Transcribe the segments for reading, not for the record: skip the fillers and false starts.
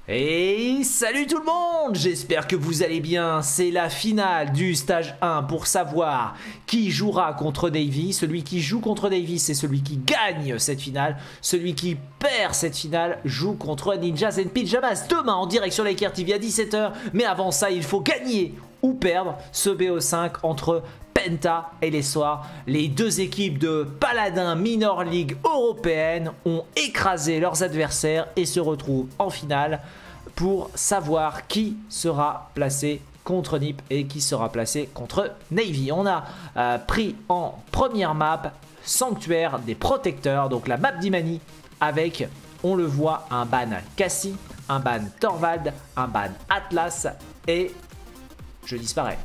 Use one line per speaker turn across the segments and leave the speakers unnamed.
Et salut tout le monde, j'espère que vous allez bien. C'est la finale du stage 1 pour savoir qui jouera contre Navy. Celui qui joue contre Navy, c'est celui qui gagne cette finale. Celui qui perd cette finale joue contre Ninjas and Pyjamas demain en direct sur l'Aker TV à 17 h. Mais avant ça, il faut gagner ou perdre ce BO5 entre Penta et les Soirs. Les deux équipes de Paladins Minor League européenne ont écrasé leurs adversaires et se retrouvent en finale pour savoir qui sera placé contre NiP et qui sera placé contre Navy. On a pris en première map Sanctuaire des Protecteurs, donc la map d'Imani avec, on le voit, un ban Cassie, un ban Torvald, un ban Atlas et je disparais.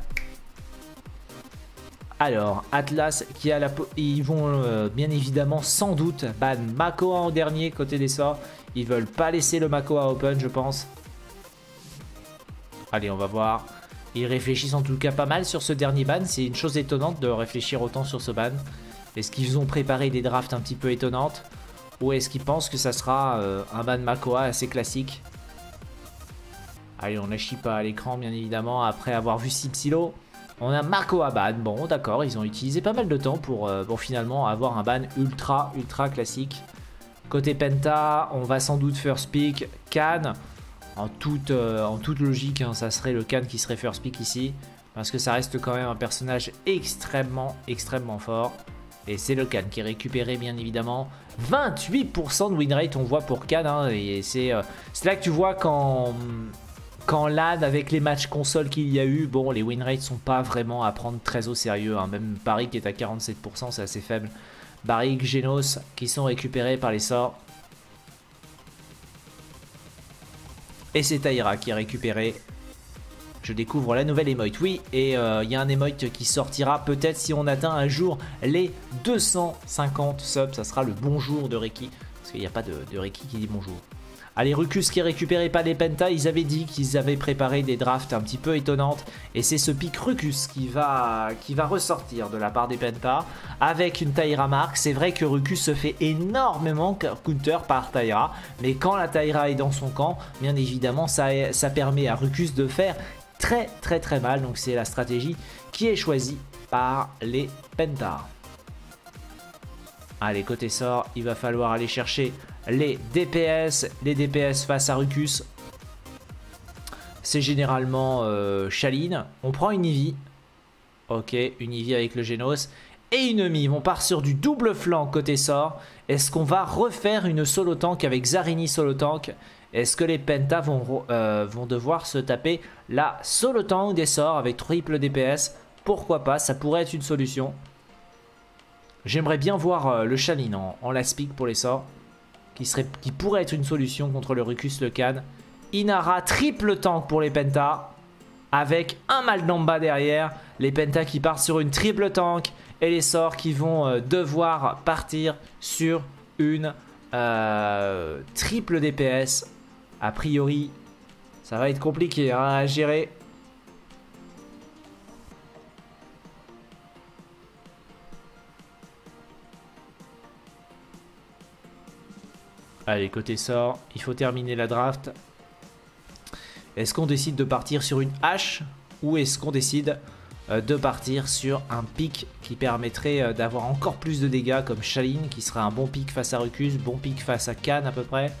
Alors, Atlas qui a la... Ils vont bien évidemment sans doute ban Makoa en dernier côté des sorts. Ils veulent pas laisser le Makoa open, je pense. Allez, on va voir. Ils réfléchissent en tout cas pas mal sur ce dernier ban. C'est une chose étonnante de réfléchir autant sur ce ban. Est-ce qu'ils ont préparé des drafts un petit peu étonnantes? Ou est-ce qu'ils pensent que ça sera un ban Makoa assez classique? Allez, on lâche pas à l'écran bien évidemment après avoir vu Sipsilo. On a Makoa ban, bon d'accord, ils ont utilisé pas mal de temps pour finalement avoir un ban ultra classique. Côté Penta, on va sans doute first pick Khan. En toute logique, hein, ça serait le Khan qui serait first pick ici. Parce que ça reste quand même un personnage extrêmement fort. Et c'est le Khan qui est récupéré bien évidemment. 28% de win rate on voit pour Khan. Hein, et c'est là que tu vois quand LAN avec les matchs console qu'il y a eu, bon les win rates sont pas vraiment à prendre très au sérieux, hein. Même Barrick qui est à 47%, c'est assez faible. Barrick, Genos qui sont récupérés par les sorts. Et c'est Taïra qui est récupéré. Je découvre la nouvelle emote, oui, et il y a un emote qui sortira peut-être si on atteint un jour les 250 subs, ça sera le bonjour de Reiki, parce qu'il n'y a pas de Reiki qui dit bonjour. Allez, Rucus qui est récupéré par les Penta, ils avaient dit qu'ils avaient préparé des drafts un petit peu étonnantes. Et c'est ce pic Rucus qui va ressortir de la part des Penta avec une Taïra Mark. C'est vrai que Rucus se fait énormément counter par Taïra. Mais quand la Taïra est dans son camp, bien évidemment, ça permet à Rucus de faire très mal. Donc c'est la stratégie qui est choisie par les Penta. Allez, côté sort, il va falloir aller chercher les DPS face à Rucus. C'est généralement Shaline. On prend une Ivy. Ok, une Ivy avec le Genos. Et une Emi. On part sur du double flanc côté sort. Est-ce qu'on va refaire une solo tank avec Zarini solo tank? Est-ce que les Penta vont devoir se taper la solo tank des sorts avec triple DPS? Pourquoi pas, ça pourrait être une solution. J'aimerais bien voir le Shaline en last pick pour les sorts. Qui pourrait être une solution contre le Rucus, le Khan. Inara, triple tank pour les Penta. Avec un Malnamba derrière. Les Penta qui partent sur une triple tank. Et les sorts qui vont devoir partir sur une triple DPS. A priori, ça va être compliqué hein, à gérer. Allez, côté sort, il faut terminer la draft. Est-ce qu'on décide de partir sur une hache ou est-ce qu'on décide de partir sur un pic qui permettrait d'avoir encore plus de dégâts comme Shaline qui serait un bon pic face à Rucus, bon pic face à Khan à peu près.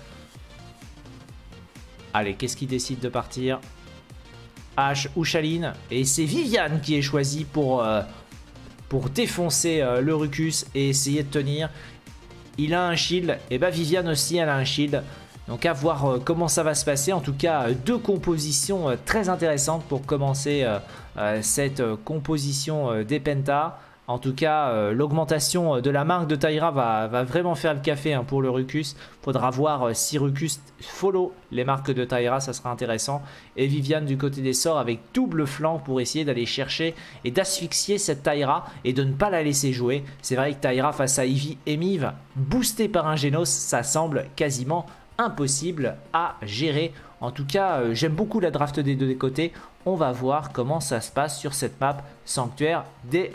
Allez, qu'est-ce qui décide de partir? Hache ou Shaline? Et c'est Viviane qui est choisie pour défoncer le Rucus et essayer de tenir. Il a un shield, et bah Viviane aussi elle a un shield. Donc à voir comment ça va se passer. En tout cas, deux compositions très intéressantes pour commencer cette composition des Penta. En tout cas, l'augmentation de la marque de Taïra va vraiment faire le café hein, pour le Rucus. Faudra voir si Rucus follow les marques de Taïra, ça sera intéressant. Et Viviane du côté des sorts avec double flanc pour essayer d'aller chercher et d'asphyxier cette Taïra et de ne pas la laisser jouer. C'est vrai que Taïra face à Ivy et Miv, boosté par un Genos, ça semble quasiment impossible à gérer. En tout cas, j'aime beaucoup la draft des deux côtés. On va voir comment ça se passe sur cette map Sanctuaire des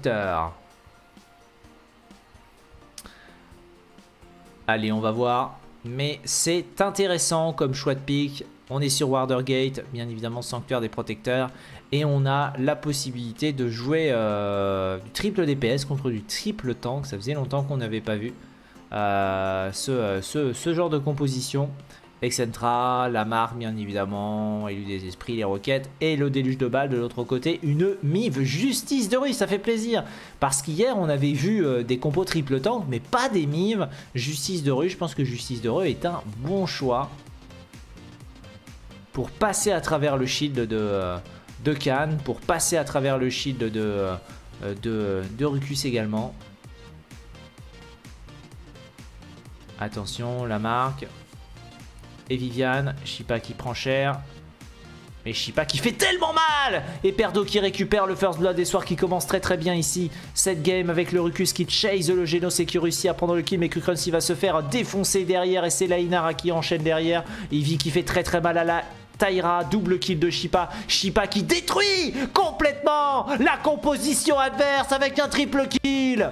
Protecteurs. Allez, on va voir. Mais c'est intéressant comme choix de pick. On est sur Wardergate, bien évidemment Sanctuaire des Protecteurs. Et on a la possibilité de jouer du triple DPS contre du triple tank. Ça faisait longtemps qu'on n'avait pas vu ce genre de composition. Excentra, la marque bien évidemment, élu des esprits, les roquettes et le déluge de balles de l'autre côté. Une mive justice de rue, ça fait plaisir. Parce qu'hier on avait vu des compos triple tank mais pas des mives. Justice de rue, je pense que justice de rue est un bon choix. Pour passer à travers le shield de Khan, pour passer à travers le shield de Rucus également. Attention, la marque. Et Viviane, Shipa qui prend cher. Mais Shipa qui fait tellement mal. Et Perdo qui récupère le first blood. Et Soir qui commence très bien ici. Cette game avec le Rucus qui chase le Genos et qui réussit à prendre le kill. Mais Kukransi va se faire défoncer derrière. Et c'est la Inara qui enchaîne derrière. Ivy qui fait très mal à la Taïra. Double kill de Shipa. Shipa qui détruit complètement la composition adverse avec un triple kill.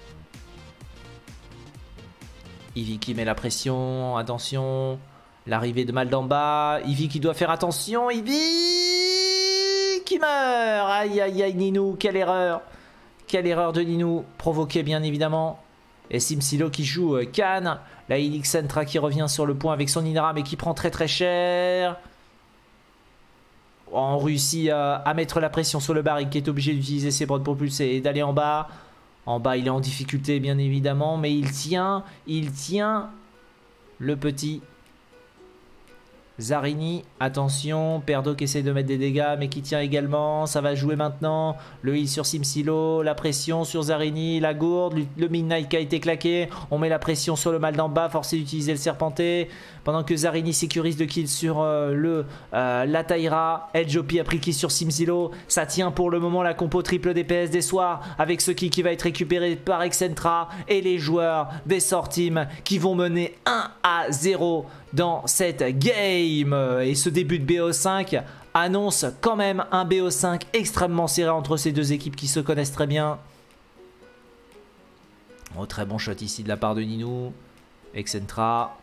Ivy qui met la pression. Attention. L'arrivée de mal d'en bas. Ivy qui doit faire attention. Ivy qui meurt. Aïe, Ninou. Quelle erreur. Quelle erreur de Ninou. Provoquée, bien évidemment. Et Simsilo qui joue Khan. La Helix Centra qui revient sur le point avec son Inara, mais qui prend très cher. On réussit à mettre la pression sur le barrique qui est obligé d'utiliser ses bras de propulser et d'aller en bas. En bas, il est en difficulté, bien évidemment. Mais il tient. Le petit Zarini, attention, Perdo qui essaie de mettre des dégâts mais qui tient également, ça va jouer maintenant, le heal sur Simsilo, la pression sur Zarini, la gourde, le Midnight qui a été claqué, on met la pression sur le mal d'en bas, forcé d'utiliser le serpenté, pendant que Zarini sécurise le kill sur la Taïra, Edjopi a pris le kill sur Simsilo, ça tient pour le moment la compo triple DPS des soirs, avec ce kill qui va être récupéré par Excentra et les joueurs des Sort Team qui vont mener 1-0 dans cette game. Et ce début de BO5 annonce quand même un BO5 extrêmement serré entre ces deux équipes qui se connaissent très bien. Oh, très bon shot ici de la part de Ninou. Excentra.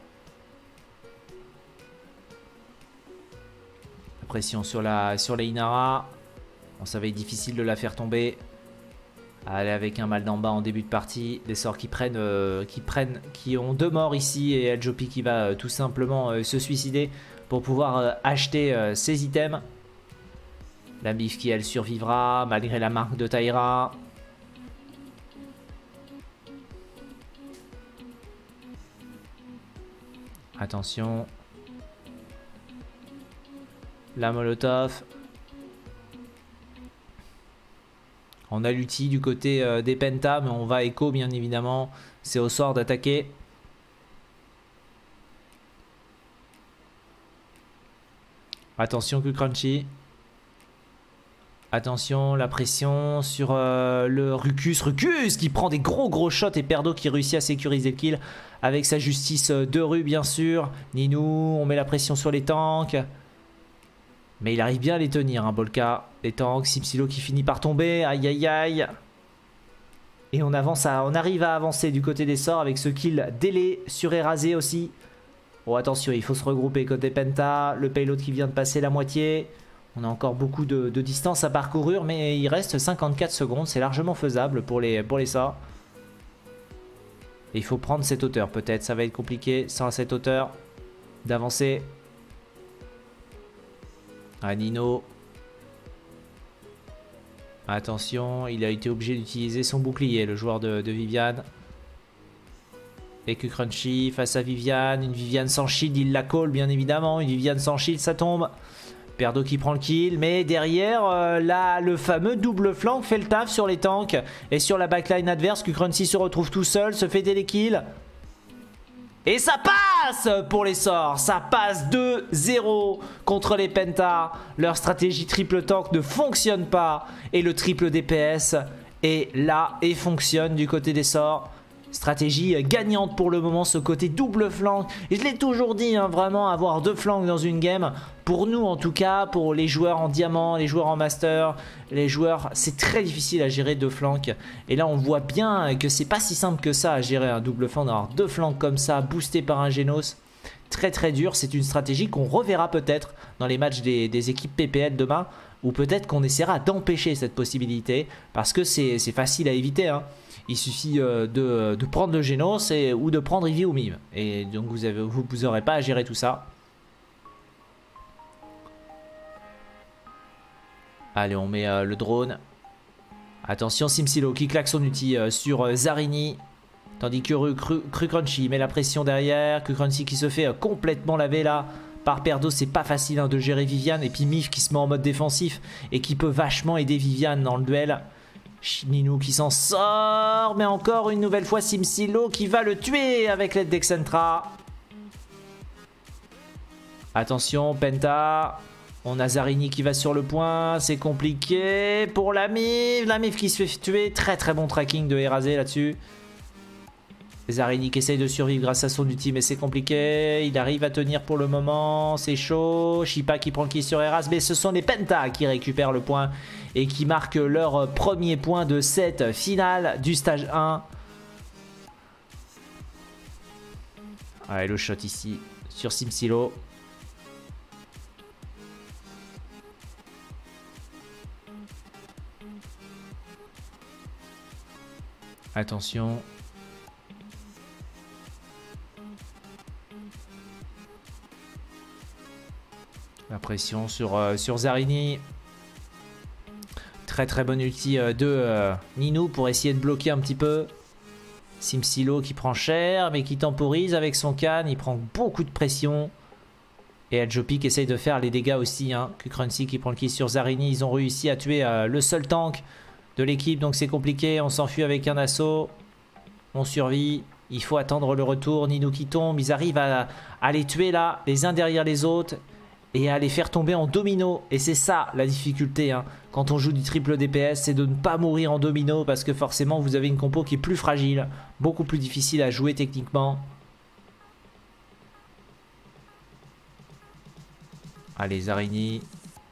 La pression sur la Inara. Bon, ça va être difficile de la faire tomber. Allez, avec un mal d'en bas en début de partie. Des sorts qui ont 2 morts ici. Et Edjopi qui va tout simplement se suicider pour pouvoir acheter ses items. La Mif qui elle survivra malgré la marque de Taïra. Attention. La Molotov. On a l'ulti du côté des Penta, mais on va écho bien évidemment. C'est au sort d'attaquer. Attention Kukranchi. Attention, la pression sur le Rucus. Rucus qui prend des gros shots et Perdo qui réussit à sécuriser le kill avec sa justice de rue bien sûr. Ninou, on met la pression sur les tanks. Mais il arrive bien à les tenir, hein, Bolka. Les tanks, Simsilo qui finit par tomber. Aïe. Et on arrive à avancer du côté des sorts avec ce kill délai sur Érasé aussi. Oh, attention, il faut se regrouper côté Penta. Le payload qui vient de passer la moitié. On a encore beaucoup de distance à parcourir, mais il reste 54 secondes. C'est largement faisable pour les sorts. Et il faut prendre cette hauteur peut-être. Ça va être compliqué sans cette hauteur d'avancer. Ah, Nino. Attention, il a été obligé d'utiliser son bouclier, le joueur de Viviane. Et que Crunchy face à Viviane. Une Viviane sans shield, il la call bien évidemment. Une Viviane sans shield, ça tombe. Perdo qui prend le kill. Mais derrière, là, le fameux double flank fait le taf sur les tanks. Et sur la backline adverse, que Crunchy se retrouve tout seul, se fait des kills. Et ça passe pour les sorts. Ça passe 2-0 contre les Penta. Leur stratégie triple tank ne fonctionne pas. Et le triple DPS est là et fonctionne du côté des sorts. Stratégie gagnante pour le moment, ce côté double flanc. Et je l'ai toujours dit, hein, vraiment avoir deux flancs dans une game, pour nous en tout cas, pour les joueurs en diamant, les joueurs en master, les joueurs, c'est très difficile à gérer deux flancs. Et là on voit bien que c'est pas si simple que ça à gérer un double flanc, d'avoir deux flancs comme ça, boostés par un Genos. Très très dur, c'est une stratégie qu'on reverra peut-être dans les matchs des équipes PPL demain, ou peut-être qu'on essaiera d'empêcher cette possibilité, parce que c'est facile à éviter, hein. Il suffit de prendre le Genos ou de prendre Ivy ou Mime, et donc vous n'aurez pas à gérer tout ça. Allez, on met le drone. Attention, Simsilo qui claque son ulti sur Zarini. Tandis que Crunchy met la pression derrière. Crunchy qui se fait complètement laver là par Perdo. C'est pas facile, hein, de gérer Viviane. Et puis Mif qui se met en mode défensif et qui peut vachement aider Viviane dans le duel. Ninou qui s'en sort. Mais encore une nouvelle fois Simsilo qui va le tuer avec l'aide d'Excentra. Attention, Penta. On a Zarini qui va sur le point. C'est compliqué pour la Mif. La Mif qui se fait tuer. Très très bon tracking de Erazé là-dessus. Zarini qui essaye de survivre grâce à son ulti, mais c'est compliqué. Il arrive à tenir pour le moment. C'est chaud. Shipa qui prend le kill sur Eraz. Mais ce sont les Penta qui récupèrent le point et qui marquent leur premier point de cette finale du stage 1. Allez, le shot ici sur Simsilo. Attention. La pression sur Zarini. Très très bonne ulti de Ninou pour essayer de bloquer un petit peu. Simsilo qui prend cher mais qui temporise avec son can. Il prend beaucoup de pression. Et Adjopi qui essaye de faire les dégâts aussi, hein. Crunchy qui prend le kill sur Zarini. Ils ont réussi à tuer le seul tank de l'équipe. Donc c'est compliqué. On s'enfuit avec un assaut. On survit. Il faut attendre le retour. Ninou qui tombe. Ils arrivent à les tuer là, les uns derrière les autres, et à les faire tomber en domino. Et c'est ça la difficulté, hein, quand on joue du triple DPS, c'est de ne pas mourir en domino, parce que forcément vous avez une compo qui est plus fragile, beaucoup plus difficile à jouer techniquement. Allez, Zarini.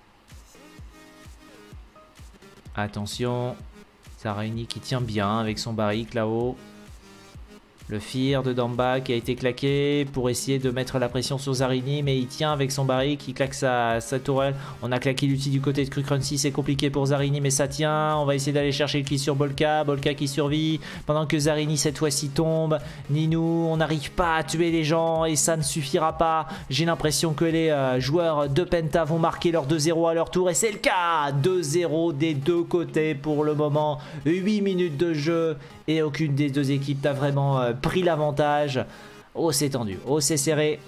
Attention. Zarini qui tient bien avec son barrique là-haut. Le Fear de Damba qui a été claqué pour essayer de mettre la pression sur Zarini, mais il tient avec son barrique, il claque sa tourelle. On a claqué l'ulti du côté de Crunchy, c'est compliqué pour Zarini, mais ça tient. On va essayer d'aller chercher le kill sur Bolka, Bolka qui survit pendant que Zarini cette fois-ci tombe. Ninou, on n'arrive pas à tuer les gens et ça ne suffira pas. J'ai l'impression que les joueurs de Penta vont marquer leur 2-0 à leur tour, et c'est le cas. 2-0 des deux côtés pour le moment. 8 minutes de jeu et aucune des deux équipes n'a vraiment pris l'avantage. Oh, c'est tendu. Oh, c'est serré.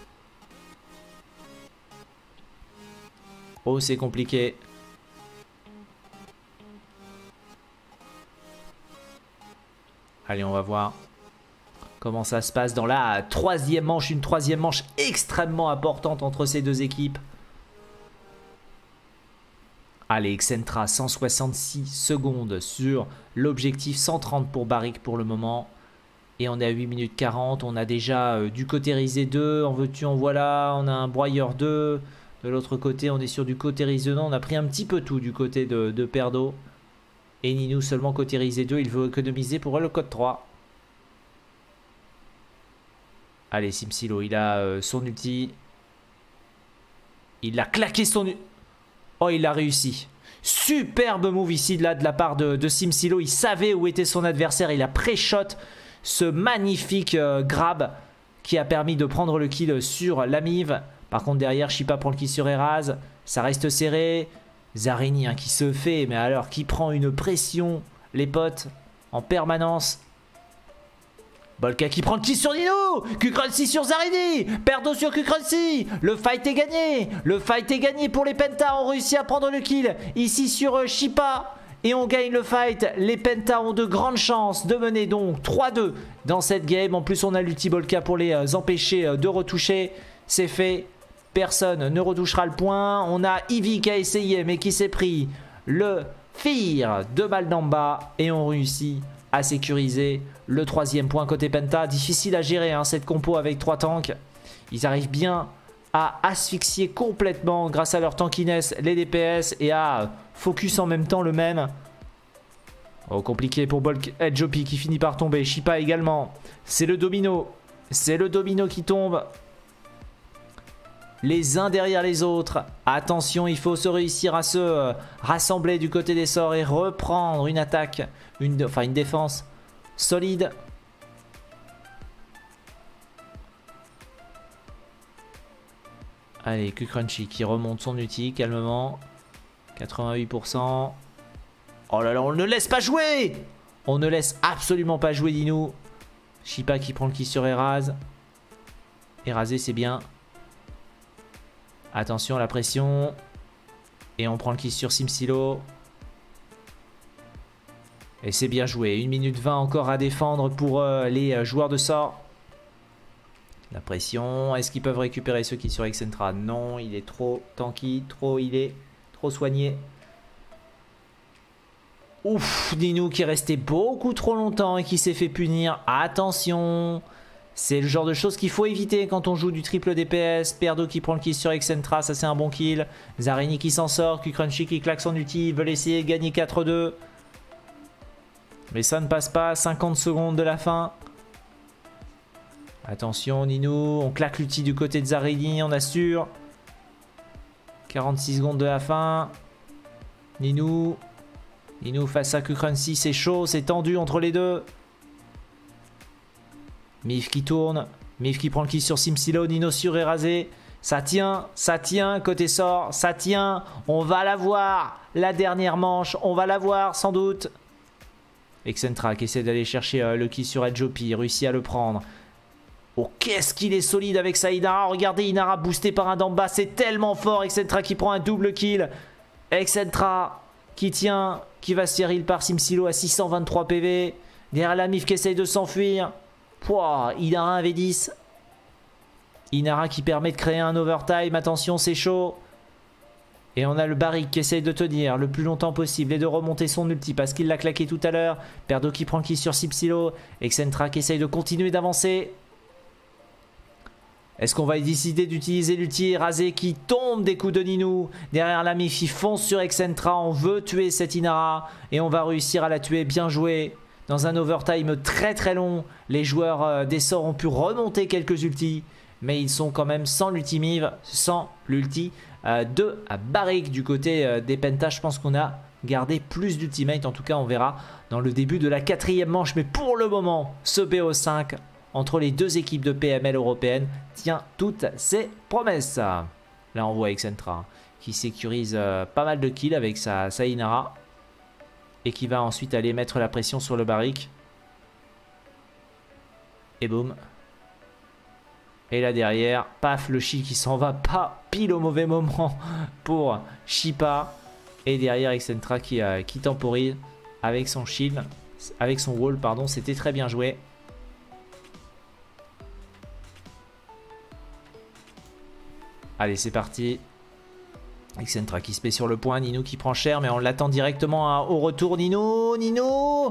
Oh, c'est compliqué. Allez, on va voir comment ça se passe dans la troisième manche. Une troisième manche extrêmement importante entre ces deux équipes. Allez, Excentra, 166 secondes sur l'objectif, 130 pour Barrick pour le moment. Et on est à 8 minutes 40, on a déjà du côté Rizé 2, en veux-tu, en voilà, on a un broyeur 2. De l'autre côté, on est sur du côté Rizé 2, on a pris un petit peu tout du côté de Perdo. Et Ninou seulement côté Rizé 2, il veut économiser pour le code 3. Allez, Simsilo, il a son ulti. Il a claqué son ulti. Oh, il a réussi. Superbe move ici de la part de Simsilo. Il savait où était son adversaire. Il a pré-shot ce magnifique grab qui a permis de prendre le kill sur l'Amiv. Par contre, derrière, Shipa prend le kill sur Eraz. Ça reste serré. Zarini, hein, qui se fait, mais alors qui prend une pression, les potes, en permanence. Bolka qui prend le kill sur Ninou. Crunchy sur Zarini. Perdo sur Crunchy. Le fight est gagné. Le fight est gagné pour les Penta. On réussit à prendre le kill ici sur Shipa. Et on gagne le fight. Les Penta ont de grandes chances de mener donc 3-2 dans cette game. En plus, on a l'ulti Bolka pour les empêcher de retoucher. C'est fait. Personne ne retouchera le point. On a Ivy qui a essayé mais qui s'est pris le Fear de balle d'en bas. Et on réussit à sécuriser le 3e point côté Penta. Difficile à gérer hein, cette compo avec 3 tanks. Ils arrivent bien à asphyxier complètement grâce à leur tankiness les DPS et à focus en même temps le même. Oh, compliqué pour Bulk Edjopi qui finit par tomber. Shipa également. C'est le domino. C'est le domino qui tombe. Les uns derrière les autres. Attention, il faut se réussir à se rassembler du côté des sorts et reprendre une attaque, une défense solide. Allez, Q-Crunchy qui remonte son ulti calmement. 88%. Oh là là, on ne laisse pas jouer! On ne laisse absolument pas jouer Dino. Shipa qui prend le kill sur Eraz. Erazé, c'est bien. Attention à la pression. Et on prend le kill sur Simsilo. Et c'est bien joué. 1 minute 20 encore à défendre pour les joueurs de sort. La pression. Est-ce qu'ils peuvent récupérer ce kill sur Excentra? Non, il est trop tanky. Il est trop soigné. Ouf, Nino qui est resté beaucoup trop longtemps et qui s'est fait punir. Attention. C'est le genre de choses qu'il faut éviter quand on joue du triple DPS. Perdo qui prend le kill sur Excentra, ça c'est un bon kill. Zarini qui s'en sort, Q-Crunchy qui claque son ulti, veut essayer de gagner 4-2. Mais ça ne passe pas, 50 secondes de la fin. Attention Nino, on claque l'ulti du côté de Zarini, on assure. 46 secondes de la fin. Nino face à Q-Crunchy, c'est chaud, c'est tendu entre les deux. Mif qui tourne, Mif qui prend le kill sur Simsilo, Nino sur Erasé. Ça tient, côté sort, ça tient. On va la voir, la dernière manche, on va la voir sans doute. Excentra qui essaie d'aller chercher le kill sur Edjopi, réussit à le prendre. Oh, qu'est-ce qu'il est solide avec sa Inara. Regardez, Inara boosté par un d'en-bas, c'est tellement fort. Excentra qui prend un double kill. Excentra qui tient, qui va se faire heal par Simsilo à 623 PV. Derrière la Mif qui essaye de s'enfuir. Pouah, Inara 1 V10. Inara qui permet de créer un overtime. Attention, c'est chaud. Et on a le Barrick qui essaye de tenir le plus longtemps possible et de remonter son ulti parce qu'il l'a claqué tout à l'heure. Perdo qui prend le kill sur Simsilo. Excentra qui essaye de continuer d'avancer. Est-ce qu'on va décider d'utiliser l'ulti Rasé qui tombe des coups de Nino? Derrière la Mif, il fonce sur Excentra. On veut tuer cette Inara et on va réussir à la tuer. Bien joué. Dans un overtime très très long, les joueurs des sorts ont pu remonter quelques ultis. Mais ils sont quand même sans l'ulti Miv, sans l'ulti de Barrick. Du côté des Penta, je pense qu'on a gardé plus d'ultimate. En tout cas, on verra dans le début de la 4e manche. Mais pour le moment, ce BO5 entre les deux équipes de PML européennes tient toutes ses promesses. Là, on voit Excentra qui sécurise pas mal de kills avec sa Inara. Et qui va ensuite aller mettre la pression sur le Barrick. Et boum. Et là derrière, paf, le shield qui s'en va pas pile au mauvais moment pour Shipa. Et derrière Excentra qui temporise avec son shield, avec son wall, pardon, c'était très bien joué. Allez, c'est parti. Excentra qui se met sur le point, Nino qui prend cher, mais on l'attend directement au retour. Nino. Oh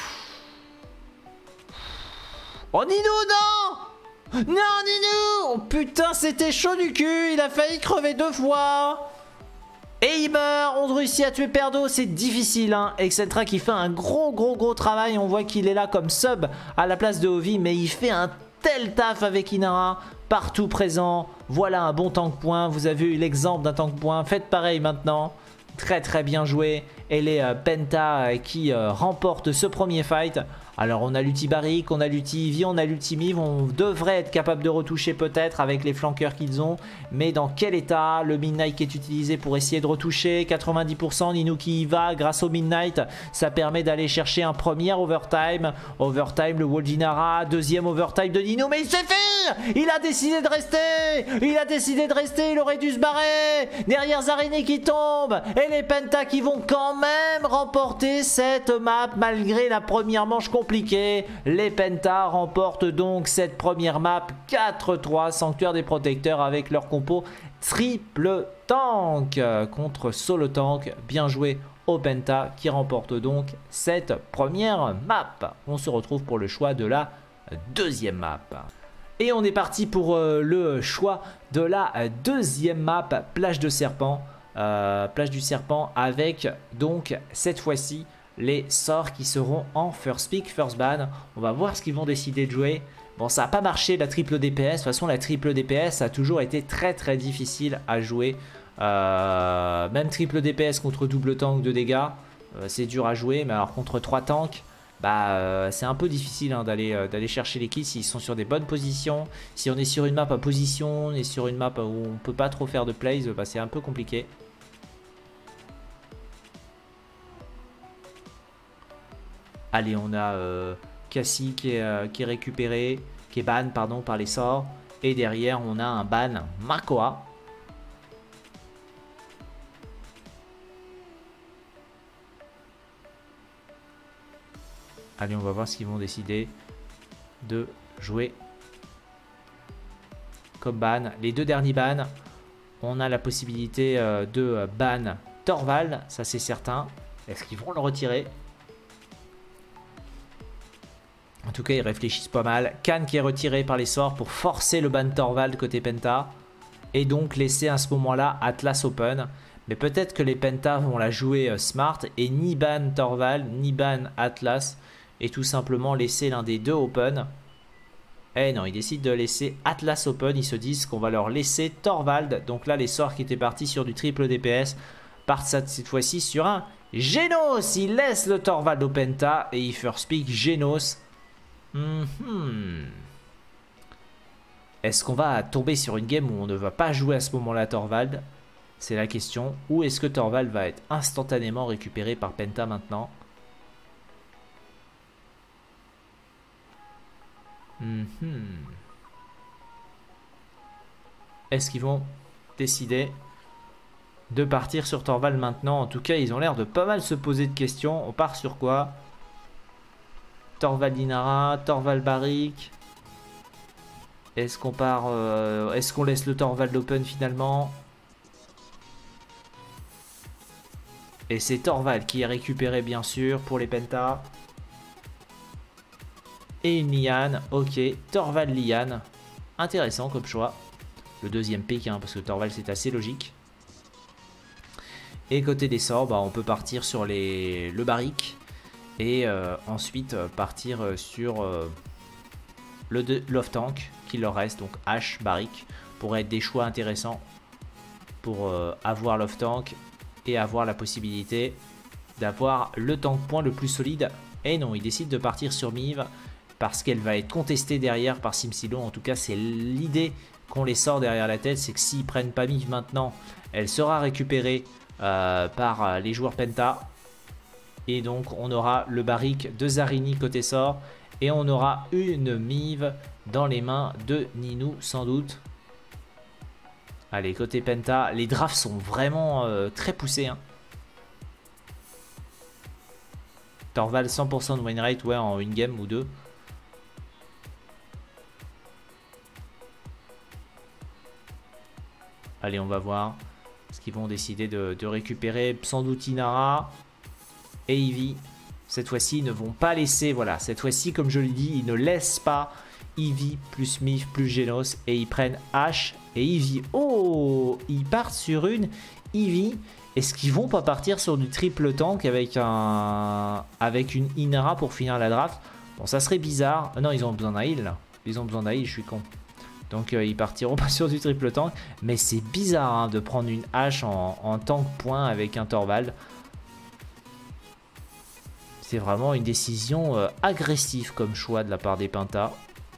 Nino, non! Non, Nino! Oh putain, c'était chaud du cul, il a failli crever 2 fois. Et il meurt, on réussit à tuer Perdo, c'est difficile hein. Excentra qui fait un gros travail, on voit qu'il est là comme sub à la place de Ovi, mais il fait un tel taf avec Inara, partout présent. Voilà un bon tank point, vous avez eu l'exemple d'un tank point, faites pareil maintenant. Très bien joué. Et les Penta qui remportent ce premier fight. Alors on a l'ulti Barrick, on a l'ulti Eevee, on a l'ulti Miv. On devrait être capable de retoucher peut-être avec les flanqueurs qu'ils ont. Mais dans quel état? Le Midnight qui est utilisé pour essayer de retoucher. 90%, Nino qui y va grâce au Midnight. Ça permet d'aller chercher un premier overtime. Overtime, le wall d'Inara. Deuxième overtime de Nino. Mais il sait faire! Il a décidé de rester. Il aurait dû se barrer. Derrière Zarini qui tombe. Et les Penta qui vont quand même remporter cette map malgré la première manche compliquée. Les Penta remportent donc cette première map 4-3 Sanctuaire des Protecteurs avec leur compo triple tank contre solo tank. Bien joué au Penta qui remporte donc cette première map. On se retrouve pour le choix de la deuxième map. Et on est parti pour le choix de la deuxième map, plage de serpent. Plage du serpent avec donc cette fois-ci les sorts qui seront en first pick, first ban. On va voir ce qu'ils vont décider de jouer. Bon, ça n'a pas marché la triple DPS. De toute façon, la triple DPS a toujours été très difficile à jouer. Même triple DPS contre double tank de dégâts, c'est dur à jouer. Mais alors contre 3 tanks, c'est un peu difficile hein, d'aller chercher les kills s'ils sont sur des bonnes positions. Si on est sur une map à position, on est sur une map où on peut pas trop faire de plays, c'est un peu compliqué. Allez, on a Cassie qui est récupéré, qui est ban pardon, par les sorts. Et derrière, on a un ban Makoa. Allez, on va voir ce qu'ils vont décider de jouer comme ban. Les deux derniers bans, on a la possibilité de ban Torvald, ça c'est certain. Est-ce qu'ils vont le retirer? En tout cas, ils réfléchissent pas mal. Khan qui est retiré par les sorts pour forcer le ban Torvald côté Penta. Et donc laisser à ce moment-là Atlas open. Mais peut-être que les Penta vont la jouer smart et ni ban Torvald, ni ban Atlas. Et tout simplement laisser l'un des deux open. Eh non, ils décident de laisser Atlas open. Ils se disent qu'on va leur laisser Torvald. Donc là, les sorts qui étaient partis sur du triple DPS partent cette fois-ci sur un Genos. Ils laissent le Torvald au Penta et ils first pick Genos. Est-ce qu'on va tomber sur une game où on ne va pas jouer à ce moment-là Torvald? C'est la question. Ou est-ce que Torvald va être instantanément récupéré par Penta maintenant? Est-ce qu'ils vont décider de partir sur Torvald maintenant? En tout cas, ils ont l'air de pas mal se poser de questions. On part sur quoi? Torvald Inara, Torvald Barik. Est-ce qu'on part est-ce qu'on laisse le Torvald open finalement? Et c'est Torvald qui est récupéré bien sûr pour les Penta. Et une Liane, ok, Torvald Liane. Intéressant comme choix. Le deuxième pick, hein, parce que Torvald c'est assez logique. Et côté des sorts, on peut partir sur le Barik. Et ensuite partir sur le Love Tank qui leur reste, donc H, Barik, pourrait être des choix intéressants pour avoir Love Tank et avoir la possibilité d'avoir le tank point le plus solide. Et non, ils décident de partir sur Mive parce qu'elle va être contestée derrière par Simsilo. En tout cas, c'est l'idée qu'on les sort derrière la tête, c'est que s'ils prennent pas Mive maintenant, elle sera récupérée par les joueurs Penta. Et donc on aura le Barik de Zarini côté sort. Et on aura une Mive dans les mains de Ninou sans doute. Allez, côté Penta, les drafts sont vraiment très poussés. Hein. Torvald 100% de win rate, ouais, en une game ou deux. Allez, on va voir ce qu'ils vont décider de récupérer. Sans doute Inara et Ivy. Cette fois-ci, ils ne vont pas laisser, voilà, cette fois-ci, comme je l'ai dit, ils ne laissent pas Ivy plus Miv plus Genos et ils prennent H et Ivy. Oh, ils partent sur une Ivy. Est-ce qu'ils vont pas partir sur du triple tank avec une Inara pour finir la draft? Bon, ça serait bizarre. Non, ils ont besoin d'un heal là. Ils ont besoin d'un heal, je suis con. Donc ils partiront pas sur du triple tank. Mais c'est bizarre hein, de prendre une hache en tank point avec un Torvald. C'est vraiment une décision agressive comme choix de la part des Penta.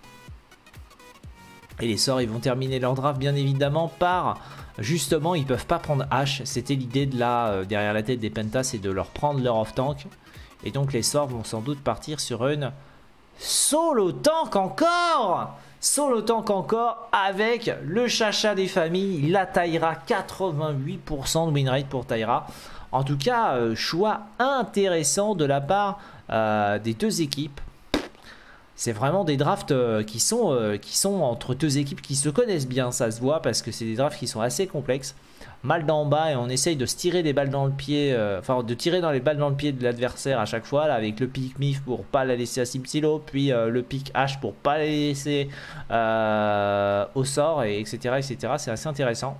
Et les sorts, ils vont terminer leur draft bien évidemment par... Justement, ils peuvent pas prendre H. C'était l'idée de là, derrière la tête des Penta, c'est de leur prendre leur off-tank. Et donc les sorts vont sans doute partir sur une solo tank encore. Solo tank encore avec le chacha des familles, la Taïra, 88% de win rate pour Taïra. En tout cas, choix intéressant de la part des deux équipes. C'est vraiment des drafts qui sont entre deux équipes qui se connaissent bien, ça se voit, parce que c'est des drafts qui sont assez complexes. mal d'en bas et on essaye de se tirer des balles dans le pied, enfin de tirer dans les balles dans le pied de l'adversaire à chaque fois là, avec le pic MIF pour pas la laisser à SimSilo, puis le pic H pour pas la laisser au sort, et etc. etc. C'est assez intéressant.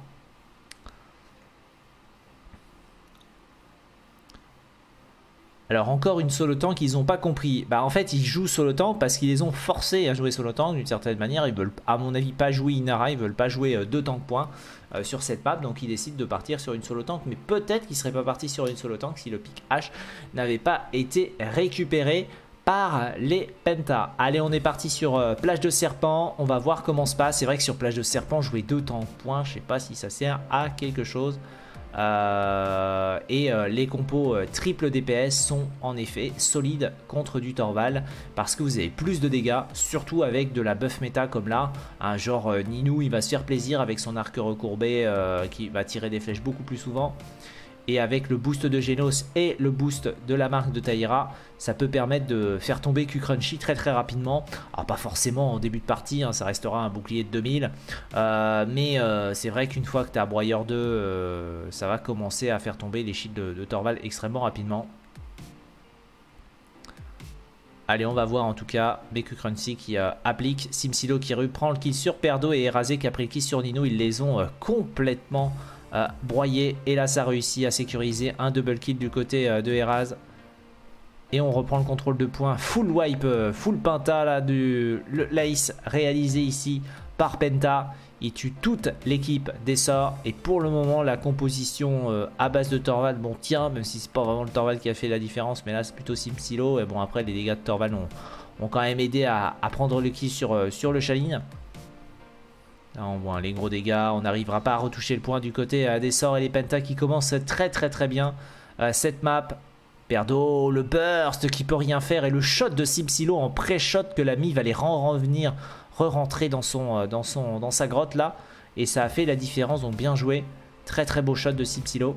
Alors encore une solo tank qu'ils n'ont pas compris. Bah en fait ils jouent solo tank parce qu'ils les ont forcés à jouer solo tank d'une certaine manière. Ils veulent à mon avis pas jouer Inara, ils veulent pas jouer 2 tank points sur cette map. Donc ils décident de partir sur une solo tank. Mais peut-être qu'ils ne seraient pas partis sur une solo tank si le pic H n'avait pas été récupéré par les Penta. Allez, on est parti sur plage de serpent. On va voir comment se passe. C'est vrai que sur plage de serpent jouer 2 tank points, je sais pas si ça sert à quelque chose. Les compos triple DPS sont en effet solides contre du Torvald parce que vous avez plus de dégâts, surtout avec de la buff méta comme là, un genre Ninou il va se faire plaisir avec son arc recourbé qui va tirer des flèches beaucoup plus souvent. Et avec le boost de Genos et le boost de la marque de Taïra, ça peut permettre de faire tomber Q-Crunchy très rapidement. Alors pas forcément en début de partie, hein, ça restera un bouclier de 2000. Mais c'est vrai qu'une fois que tu as Broyeur 2, ça va commencer à faire tomber les shields de Torvald extrêmement rapidement. Allez, on va voir en tout cas Q-Crunchy qui applique, SimSilo qui reprend le kill sur Perdo et Erasé qui a pris le kill sur Nino. Ils les ont complètement broyé, et là ça réussit à sécuriser un double kill du côté de Eraz, et on reprend le contrôle de points, full wipe, full Penta là, l'ace réalisé ici par Penta. Il tue toute l'équipe des sorts, et pour le moment la composition à base de Torvald bon tient, même si c'est pas vraiment le Torvald qui a fait la différence, mais là c'est plutôt SimSilo. Et bon, après les dégâts de Torvald ont quand même aidé à prendre le kill sur le Shaolin. Là on voit les gros dégâts, on n'arrivera pas à retoucher le point du côté des sorts, et les Penta qui commencent très bien cette map. Perdo, le burst qui peut rien faire, et le shot de SimSilo en pré-shot que l'ami va les revenir, re-rentrer dans sa grotte là, et ça a fait la différence, donc bien joué. Très beau shot de SimSilo.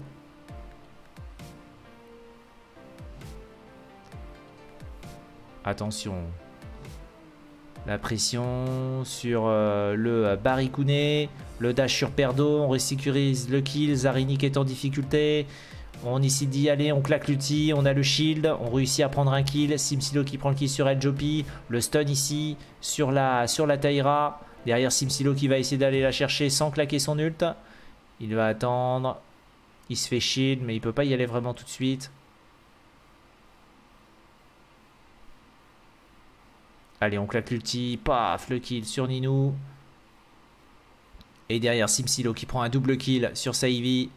Attention. La pression sur le Barikouné, le dash sur Perdo, on resécurise le kill, Zarini qui est en difficulté. On décide d'y aller, on claque l'ulti, on a le shield, on réussit à prendre un kill. SimSilo qui prend le kill sur El Jopi, le stun ici sur la Taïra. Derrière SimSilo qui va essayer d'aller la chercher sans claquer son ult. Il va attendre, il se fait shield mais il peut pas y aller vraiment tout de suite. Allez, on claque l'ulti, paf, le kill sur Ninou. Et derrière SimSilo qui prend un double kill sur sa Ivy.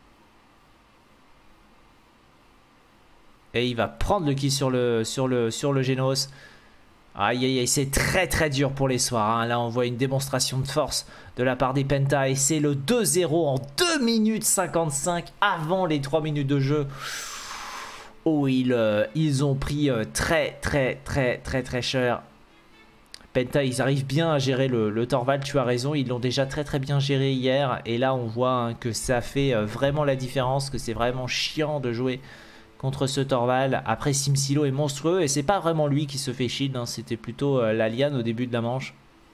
Et il va prendre le kill sur le Genos. Aïe, c'est très dur pour les soirs. Hein. Là, on voit une démonstration de force de la part des Penta. Et c'est le 2-0 en 2 minutes 55 avant les 3 minutes de jeu. Oh, ils ont pris très cher. Penta, ils arrivent bien à gérer le Torvald, tu as raison. Ils l'ont déjà très bien géré hier. Et là, on voit que ça fait vraiment la différence, que c'est vraiment chiant de jouer contre ce Torvald. Après, SimSilo est monstrueux, et c'est pas vraiment lui qui se fait shield, hein. C'était plutôt la liane au début de la manche.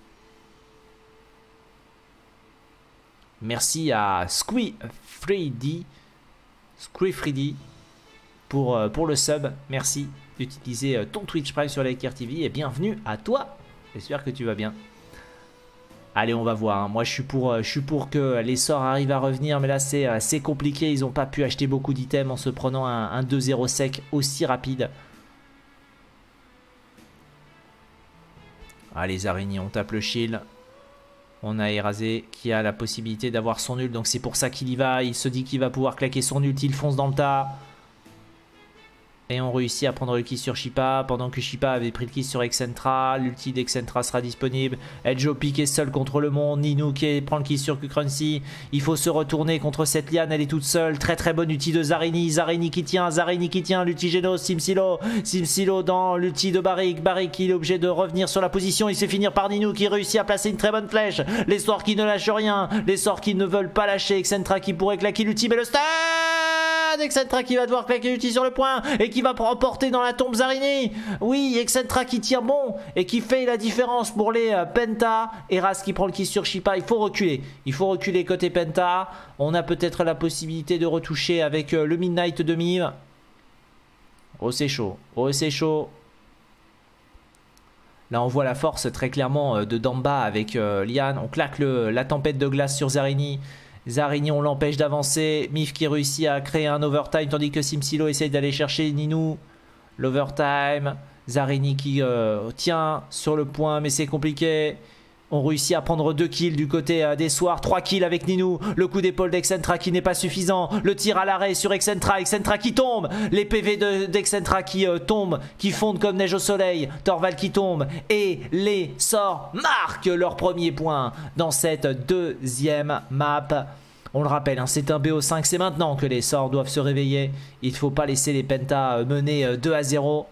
Merci à Squee3D pour le sub. Merci d'utiliser ton Twitch Prime sur Laker TV, et bienvenue à toi. J'espère que tu vas bien. Allez, on va voir. Hein. Moi, je suis pour que les sorts arrivent à revenir. Mais là, c'est compliqué. Ils n'ont pas pu acheter beaucoup d'items en se prenant un 2-0 sec aussi rapide. Allez, Zarini, on tape le shield. On a Erasé qui a la possibilité d'avoir son ult. Donc, c'est pour ça qu'il y va. Il se dit qu'il va pouvoir claquer son ult. Il fonce dans le tas. Et on réussit à prendre le kill sur Shipa, pendant que Shipa avait pris le kill sur Excentra. L'ulti d'Excentra sera disponible. Edjopi qui est seul contre le monde. Ninou qui prend le kill sur Q-Crunchy. Il faut se retourner contre cette liane, elle est toute seule. Très bonne ulti de Zarini. Zarini qui tient, l'ulti Genos, SimSilo dans l'ulti de Barik. Barik il est obligé de revenir sur la position. Il se fait finir par Ninou qui réussit à placer une très bonne flèche. Les sorts qui ne lâchent rien, les sorts qui ne veulent pas lâcher. Excentra qui pourrait claquer l'ulti, mais le stun Liane. Excentra qui va devoir claquer l'ulti sur le point et qui va emporter dans la tombe Zarini. Oui, Excentra qui tire bon et qui fait la différence pour les Penta. Eraz qui prend le kill sur Shipa. Il faut reculer. Il faut reculer côté Penta. On a peut-être la possibilité de retoucher avec le Midnight de Miv. Oh, c'est chaud. Oh, c'est chaud. Là, on voit la force très clairement de Damba avec Liane. On claque la tempête de glace sur Zarini. Zarini, on l'empêche d'avancer. Mif qui réussit à créer un overtime tandis que Simsilo essaye d'aller chercher Ninu. L'overtime. Zarini qui tient sur le point, mais c'est compliqué. On réussit à prendre 2 kills du côté des Soirs. 3 kills avec Ninu. Le coup d'épaule d'Excentra qui n'est pas suffisant. Le tir à l'arrêt sur Excentra. Excentra qui tombe. Les PV d'Excentra qui tombent, qui fondent comme neige au soleil. Torvald qui tombe. Et les sorts marquent leur premier point dans cette deuxième map. On le rappelle, hein, c'est un BO5. C'est maintenant que les sorts doivent se réveiller. Il ne faut pas laisser les Penta mener 2-0.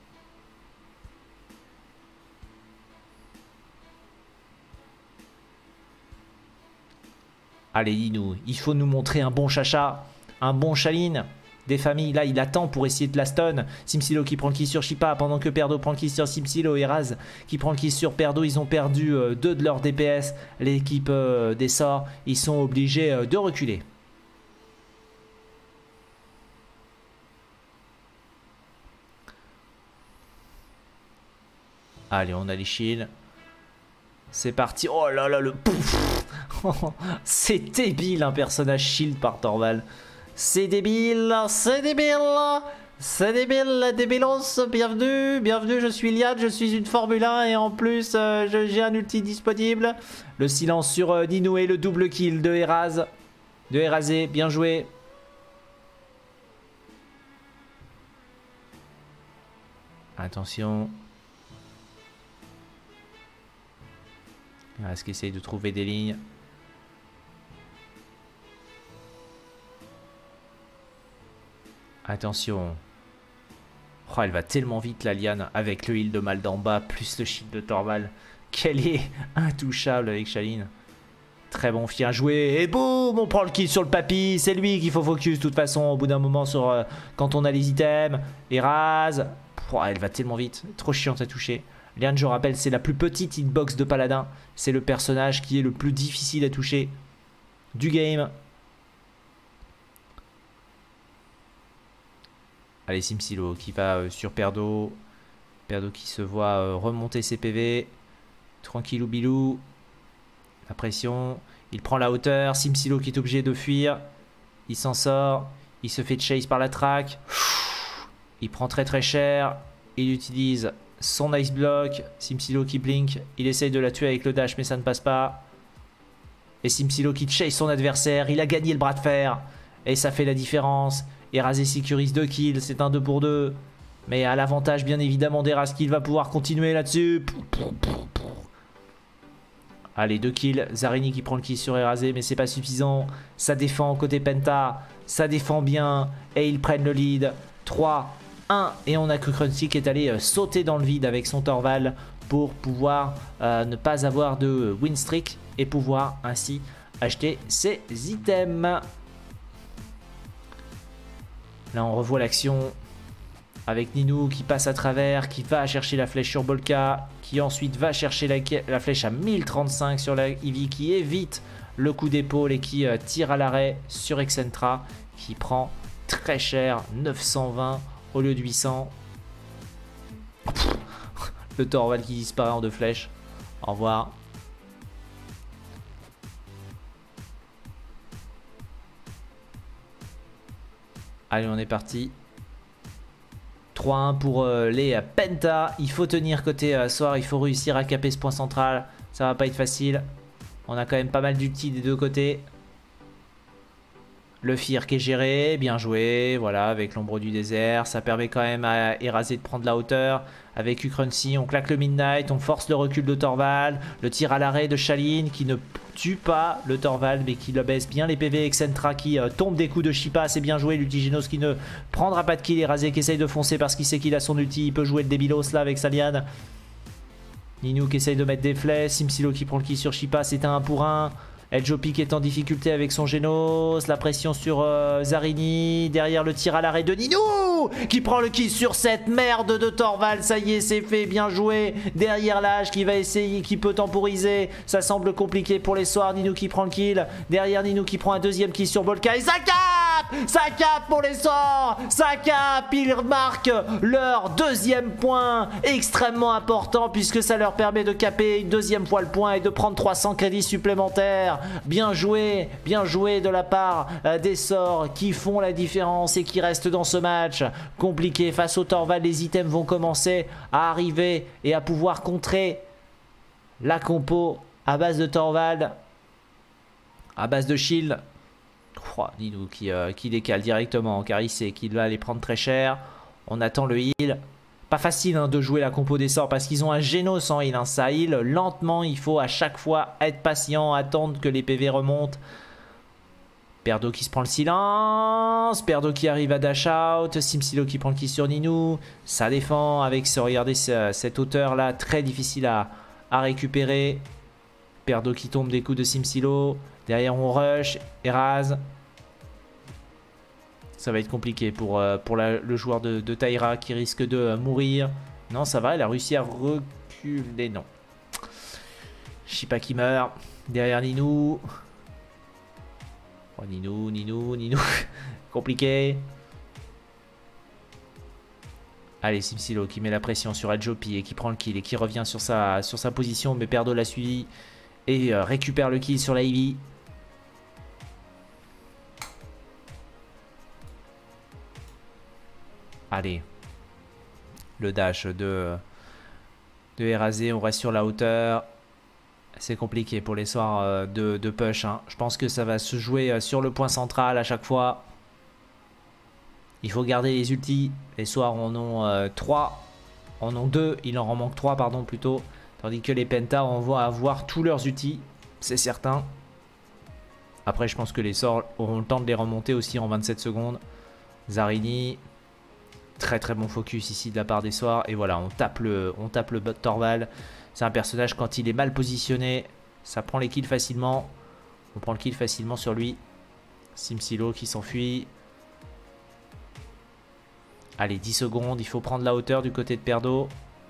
Allez, Ninu, il faut nous montrer un bon Chacha, un bon Shaline. Des familles, là, il attend pour essayer de la stun. Simsilo qui prend le kill sur Shipa pendant que Perdo prend le kill sur Simsilo. Et Raz qui prend le kill sur Perdo. Ils ont perdu 2 de leur DPS. L'équipe des sorts, ils sont obligés de reculer. Allez, on a les shields. C'est parti. Oh là là, le pouf. C'est débile un personnage shield par Torvald. C'est débile, c'est débile. C'est débile, débilos. Bienvenue, bienvenue, je suis Liane, je suis une Formule 1 et en plus j'ai un ulti disponible. Le silence sur Ninu et le double kill de Eraz. De Erazé, bien joué. Attention. Est-ce qu'il essaye de trouver des lignes? Attention. Oh, elle va tellement vite la Liane avec le heal de mal d'en bas plus le shield de Torvald. Qu'elle est intouchable avec Shaline. Très bon, bien joué. Et boum, on prend le kill sur le papy. C'est lui qu'il faut focus de toute façon au bout d'un moment sur quand on a les items. Eraz. Oh, elle va tellement vite. Trop chiante à toucher. Liane, je rappelle, c'est la plus petite hitbox de Paladin. C'est le personnage qui est le plus difficile à toucher du game. Allez, Simsilo qui va sur Perdo. Perdo qui se voit remonter ses PV. Tranquillou bilou. La pression. Il prend la hauteur. Simsilo qui est obligé de fuir. Il s'en sort. Il se fait chase par la track. Il prend très très cher. Il utilise son ice block. Simsilo qui blink. Il essaye de la tuer avec le dash mais ça ne passe pas. Et Simsilo qui chase son adversaire. Il a gagné le bras de fer. Et ça fait la différence. Erazé sécurise 2 kills. C'est un 2 pour 2. Mais à l'avantage bien évidemment d'Eraz qui va pouvoir continuer là-dessus. Allez, 2 kills. Zarini qui prend le kill sur Erazé mais c'est pas suffisant. Ça défend côté Penta. Ça défend bien. Et ils prennent le lead. 3, 1. Et on a que Crunchy qui est allé sauter dans le vide avec son Torvald pour pouvoir ne pas avoir de win streak et pouvoir ainsi acheter ses items. Là on revoit l'action avec Ninu qui passe à travers, qui va chercher la flèche sur Bolka, qui ensuite va chercher la flèche à 1035 sur la Ivy, qui évite le coup d'épaule et qui tire à l'arrêt sur Excentra, qui prend très cher, 920 au lieu de 800. Le Torvald qui disparaît en 2 flèches. Au revoir. Allez, on est parti. 3-1 pour les Penta. Il faut tenir côté Soir. Il faut réussir à caper ce point central. Ça va pas être facile. On a quand même pas mal d'ulti des deux côtés. Le Fear qui est géré, bien joué, voilà, avec l'ombre du désert. Ça permet quand même à Erazé de prendre la hauteur. Avec Ukronsi, on claque le Midnight, on force le recul de Torvald. Le tir à l'arrêt de Shaline qui ne tue pas le Torvald, mais qui le baisse bien les PV. Excentra qui tombe des coups de Shipa, c'est bien joué. L'Ultigenos qui ne prendra pas de kill. Erazé qui essaye de foncer parce qu'il sait qu'il a son ulti. Il peut jouer le débilos là avec sa liane. Ninu qui essaye de mettre des flèches. Simsilo qui prend le kill sur Shipa, c'est un 1 pour 1. El Jopi qui est en difficulté avec son Genos. La pression sur Zarini. Derrière le tir à l'arrêt de Ninou qui prend le kill sur cette merde de Torvald. Ça y est, c'est fait, bien joué. Derrière l'âge qui va essayer, qui peut temporiser. Ça semble compliqué pour les soirs. Ninou qui prend le kill. Derrière Ninou qui prend un deuxième kill sur Bolka. Et ça capte pour les sorts. Ça capte, ils marquent leur deuxième point. Extrêmement important puisque ça leur permet de caper une deuxième fois le point et de prendre 300 crédits supplémentaires. Bien joué de la part des sorts qui font la différence et qui restent dans ce match compliqué face au Torvald. Les items vont commencer à arriver et à pouvoir contrer la compo à base de Torvald, à base de shield. Oh, Ninou qui décale directement car il sait qu'il va les prendre très cher. On attend le heal. Pas facile de jouer la compo des sorts parce qu'ils ont un Genos en heal. Ça heal lentement, il faut à chaque fois être patient, attendre que les PV remontent. Perdo qui se prend le silence. Perdo qui arrive à dash out. Simsilo qui prend le kill sur Ninou. Ça défend avec, regardez cette hauteur là, très difficile à récupérer. Perdo qui tombe des coups de Simsilo. Derrière on rush, Eraz. Ça va être compliqué pour le joueur de Taïra qui risque de mourir. Non, ça va, elle a réussi à reculer. Non. Shipa qui meurt. Derrière Ninou. Oh, Ninou. Compliqué. Allez, Simsilo qui met la pression sur El Jopi et qui prend le kill et qui revient sur sa position. Mais Perdo l'a suivi et récupère le kill sur la Ivy. Allez, le dash de Erazé, on reste sur la hauteur. C'est compliqué pour les soirs de push. Je pense que ça va se jouer sur le point central à chaque fois. Il faut garder les ultis. Les soirs en ont 3. En ont 2. Il en manque 3 pardon plutôt. Tandis que les pentas vont avoir tous leurs ultis. C'est certain. Après je pense que les sorts auront le temps de les remonter aussi en 27 secondes. Zarini. Très très bon focus ici de la part des soirs. Et voilà, on tape le Torvald. C'est un personnage quand il est mal positionné, ça prend les kills facilement. On prend le kill facilement sur lui. Simsilo qui s'enfuit. Allez, 10 secondes. Il faut prendre la hauteur du côté de Perdo.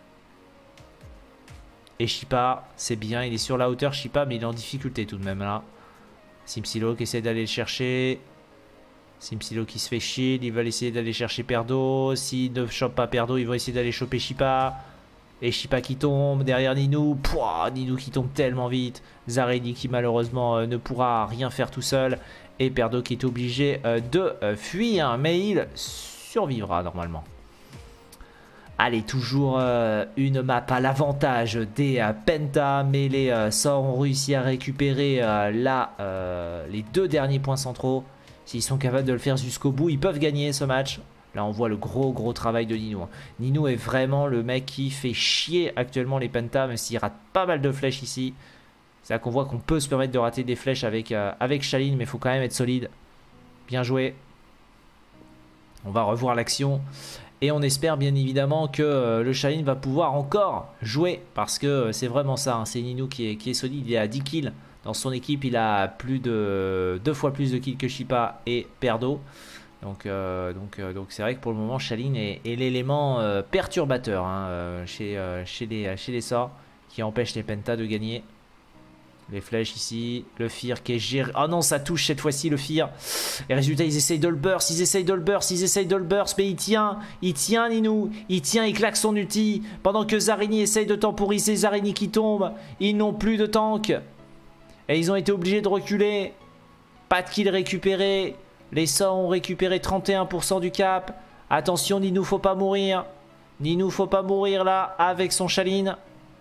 Et Shipa, c'est bien. Il est sur la hauteur Shipa, mais il est en difficulté tout de même là. Simsilo qui essaie d'aller le chercher. Simsilo qui se fait shield, ils veulent essayer d'aller chercher Perdo. S'ils ne chopent pas Perdo, ils vont essayer d'aller choper Shipa. Et Shipa qui tombe derrière Ninou. Pouah, Ninou qui tombe tellement vite. Zarini qui malheureusement ne pourra rien faire tout seul. Et Perdo qui est obligé de fuir. Mais il survivra normalement. Allez, toujours une map à l'avantage des Penta. Mais les sorts ont réussi à récupérer les 2 derniers points centraux. S'ils sont capables de le faire jusqu'au bout, ils peuvent gagner ce match. Là, on voit le gros travail de Ninou. Ninou est vraiment le mec qui fait chier actuellement les Penta, même s'il rate pas mal de flèches ici. C'est là qu'on voit qu'on peut se permettre de rater des flèches avec Shaline, mais il faut quand même être solide. Bien joué. On va revoir l'action. Et on espère bien évidemment que le Shaline va pouvoir encore jouer. Parce que c'est vraiment ça. C'est Ninou qui est solide. Il est à 10 kills. Dans son équipe, il a plus de 2 fois plus de kills que Shipa et Perdo. Donc c'est vrai que pour le moment, Shaline est l'élément perturbateur chez les sorts qui empêche les Penta de gagner. Les flèches ici, le Fear qui est géré. Oh non, ça touche cette fois-ci le Fear. Et résultat, ils essayent de le burst, mais il tient Ninou. Il tient, il claque son ulti. Pendant que Zarini essaye de temporiser, Zarini qui tombe. Ils n'ont plus de tank. Et ils ont été obligés de reculer. Pas de kill récupéré. Les sorts ont récupéré 31% du cap. Attention, Ninou, faut pas mourir. Ninou, faut pas mourir là avec son Shaline.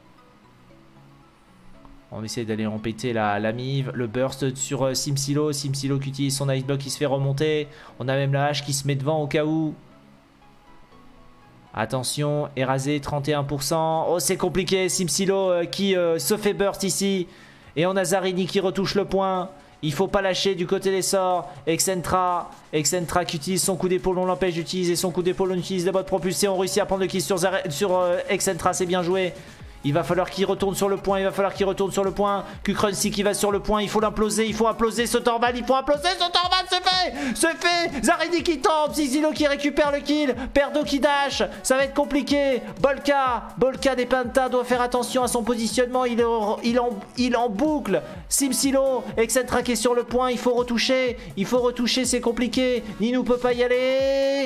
On essaie d'aller empêter la Mive. Le burst sur Simsilo. Simsilo qui utilise son ice block qui se fait remonter. On a même la hache qui se met devant au cas où. Attention, Erazé 31%. Oh, c'est compliqué. Simsilo qui se fait burst ici. Et on a Zarini qui retouche le point. Il faut pas lâcher du côté des sorts. Excentra qui utilise son coup d'épaule. On l'empêche d'utiliser son coup d'épaule. On utilise la botte propulsée. On réussit à prendre le kill sur Excentra. C'est bien joué. Il va falloir qu'il retourne sur le point. Il va falloir qu'il retourne sur le point. Kukrensi qui va sur le point. Il faut l'imploser. Il faut imploser ce Torvald. Il faut imploser ce Torvald. C'est fait. C'est fait. Zarini qui tombe. Zizilo qui récupère le kill. Perdo qui dash. Ça va être compliqué. Bolka des Penta doit faire attention à son positionnement. Il en boucle. Simsilo. Excentra qui est sur le point. Il faut retoucher. Il faut retoucher. C'est compliqué. Nino peut pas y aller.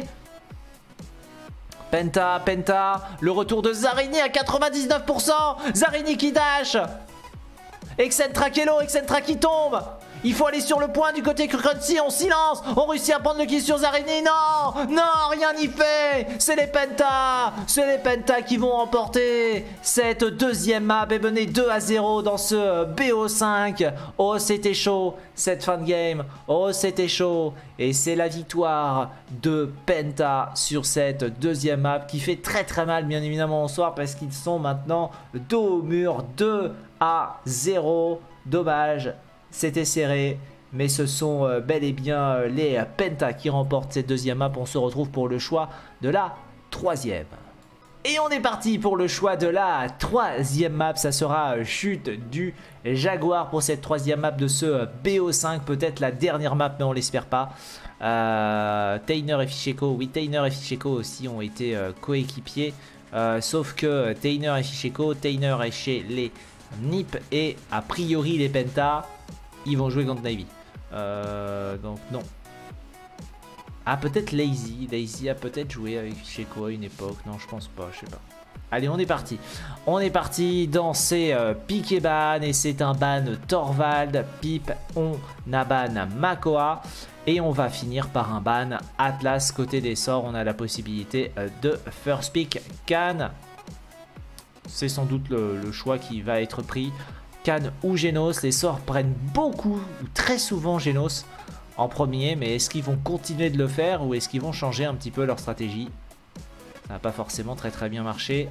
Penta, le retour de Zarini à 99%. Zarini qui dash. Excentra qui tombe. Il faut aller sur le point du côté Kukrensi. On silence. On réussit à prendre le kill sur Zarini. Non, rien n'y fait. C'est les Penta qui vont remporter cette deuxième map et mener 2-0 dans ce BO5. Oh, c'était chaud cette fin de game. Oh, c'était chaud. Et c'est la victoire de Penta sur cette deuxième map qui fait très mal bien évidemment au soir parce qu'ils sont maintenant dos au mur 2-0. Dommage. C'était serré, mais ce sont bel et bien les Penta qui remportent cette deuxième map. On se retrouve pour le choix de la troisième. Et on est parti pour le choix de la troisième map. Ça sera chute du Jaguar pour cette troisième map de ce BO5. Peut-être la dernière map, mais on l'espère pas. Tainer et Ficheko, oui, Tainer et Ficheko aussi ont été coéquipiers. Sauf que Tainer et Ficheko, Tainer est chez les Nip et a priori les Penta. Ils vont jouer contre Navy. Donc non. Ah, peut-être Lazy. Lazy a peut-être joué avec Ficheko à une époque. Non, je pense pas. Je sais pas. Allez, on est parti. On est parti dans ces piquets ban. Et c'est un ban Torvald, Pip. On a ban Makoa. Et on va finir par un ban Atlas. Côté des sorts, on a la possibilité de first pick Khan. C'est sans doute le choix qui va être pris. Khan ou Genos, les sorts prennent beaucoup ou très souvent Genos en premier, mais est-ce qu'ils vont continuer de le faire ou est-ce qu'ils vont changer un petit peu leur stratégie? Ça n'a pas forcément très bien marché.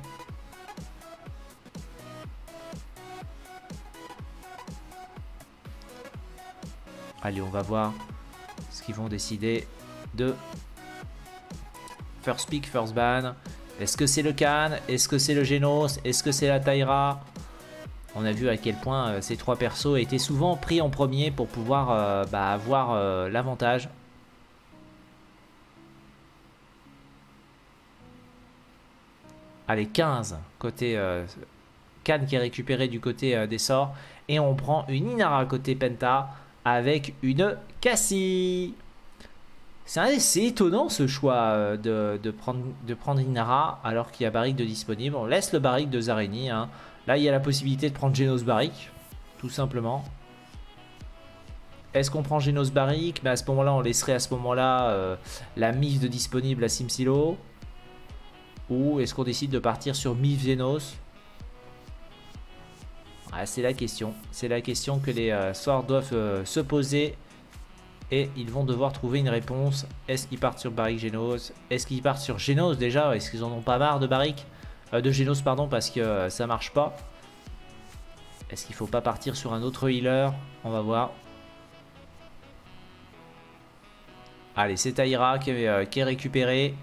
Allez, on va voir ce qu'ils vont décider de first pick, first ban. Est-ce que c'est le Khan? Est-ce que c'est le Genos? Est-ce que c'est la Taira? On a vu à quel point ces trois persos étaient souvent pris en premier pour pouvoir avoir l'avantage. Allez, 15 côté Khan qui est récupéré du côté des sorts. Et on prend une Inara côté Penta avec une Cassie. C'est étonnant ce choix de prendre Inara alors qu'il y a Barik de disponible. On laisse le Barik de Zarini, hein. Là, il y a la possibilité de prendre Genos Barik, tout simplement. Est-ce qu'on prend Genos Barik? Mais à ce moment-là, on laisserait à ce moment-là la Mif de disponible à Simsilo. Ou est-ce qu'on décide de partir sur Mif Genos? Ah, c'est la question. C'est la question que les sorts doivent se poser. Et ils vont devoir trouver une réponse. Est-ce qu'ils partent sur Barik Genos? Est-ce qu'ils partent sur Genos déjà? Est-ce qu'ils en ont pas marre de Barik? De Genos pardon, parce que ça marche pas. Est-ce qu'il faut pas partir sur un autre healer? On va voir. Allez, c'est Taira qui est récupéré.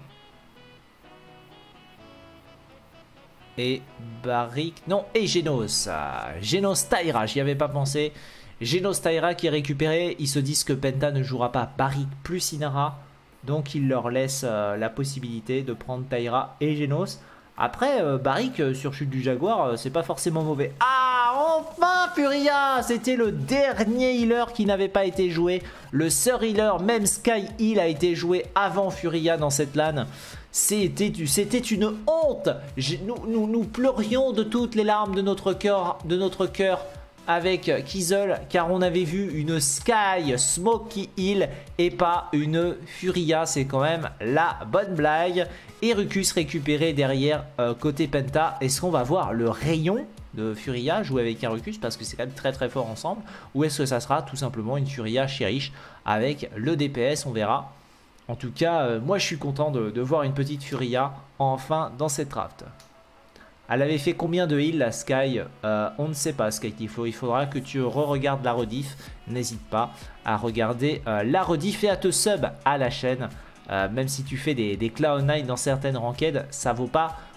Et Barik, non, et Genos. Genos Taira, j'y avais pas pensé. Genos Taira qui est récupéré. Ils se disent que Penta ne jouera pas Barik plus Inara. Donc il leur laisse la possibilité de prendre Taira et Genos. Après, Barik sur chute du Jaguar, c'est pas forcément mauvais. Ah, enfin Furia! C'était le dernier healer qui n'avait pas été joué. Le seul healer, même Sky Heal, a été joué avant Furia dans cette LAN. C'était une honte. Nous pleurions de toutes les larmes de notre cœur avec Kizel, car on avait vu une Sky Smoke qui heal et pas une Furia. C'est quand même la bonne blague. Et Rucus récupéré derrière côté Penta. Est-ce qu'on va voir le rayon de Furia jouer avec un Rucus parce que c'est quand même très fort ensemble? Ou est-ce que ça sera tout simplement une Furia Cherish avec le DPS? On verra. En tout cas, moi je suis content de voir une petite Furia enfin dans cette draft. Elle avait fait combien de heal la Sky? On ne sait pas, SkyTiflo. Il faudra que tu re-regardes la rediff. N'hésite pas à regarder la rediff et à te sub à la chaîne. Même si tu fais des Cloud9 dans certaines ranked, ça vaut pas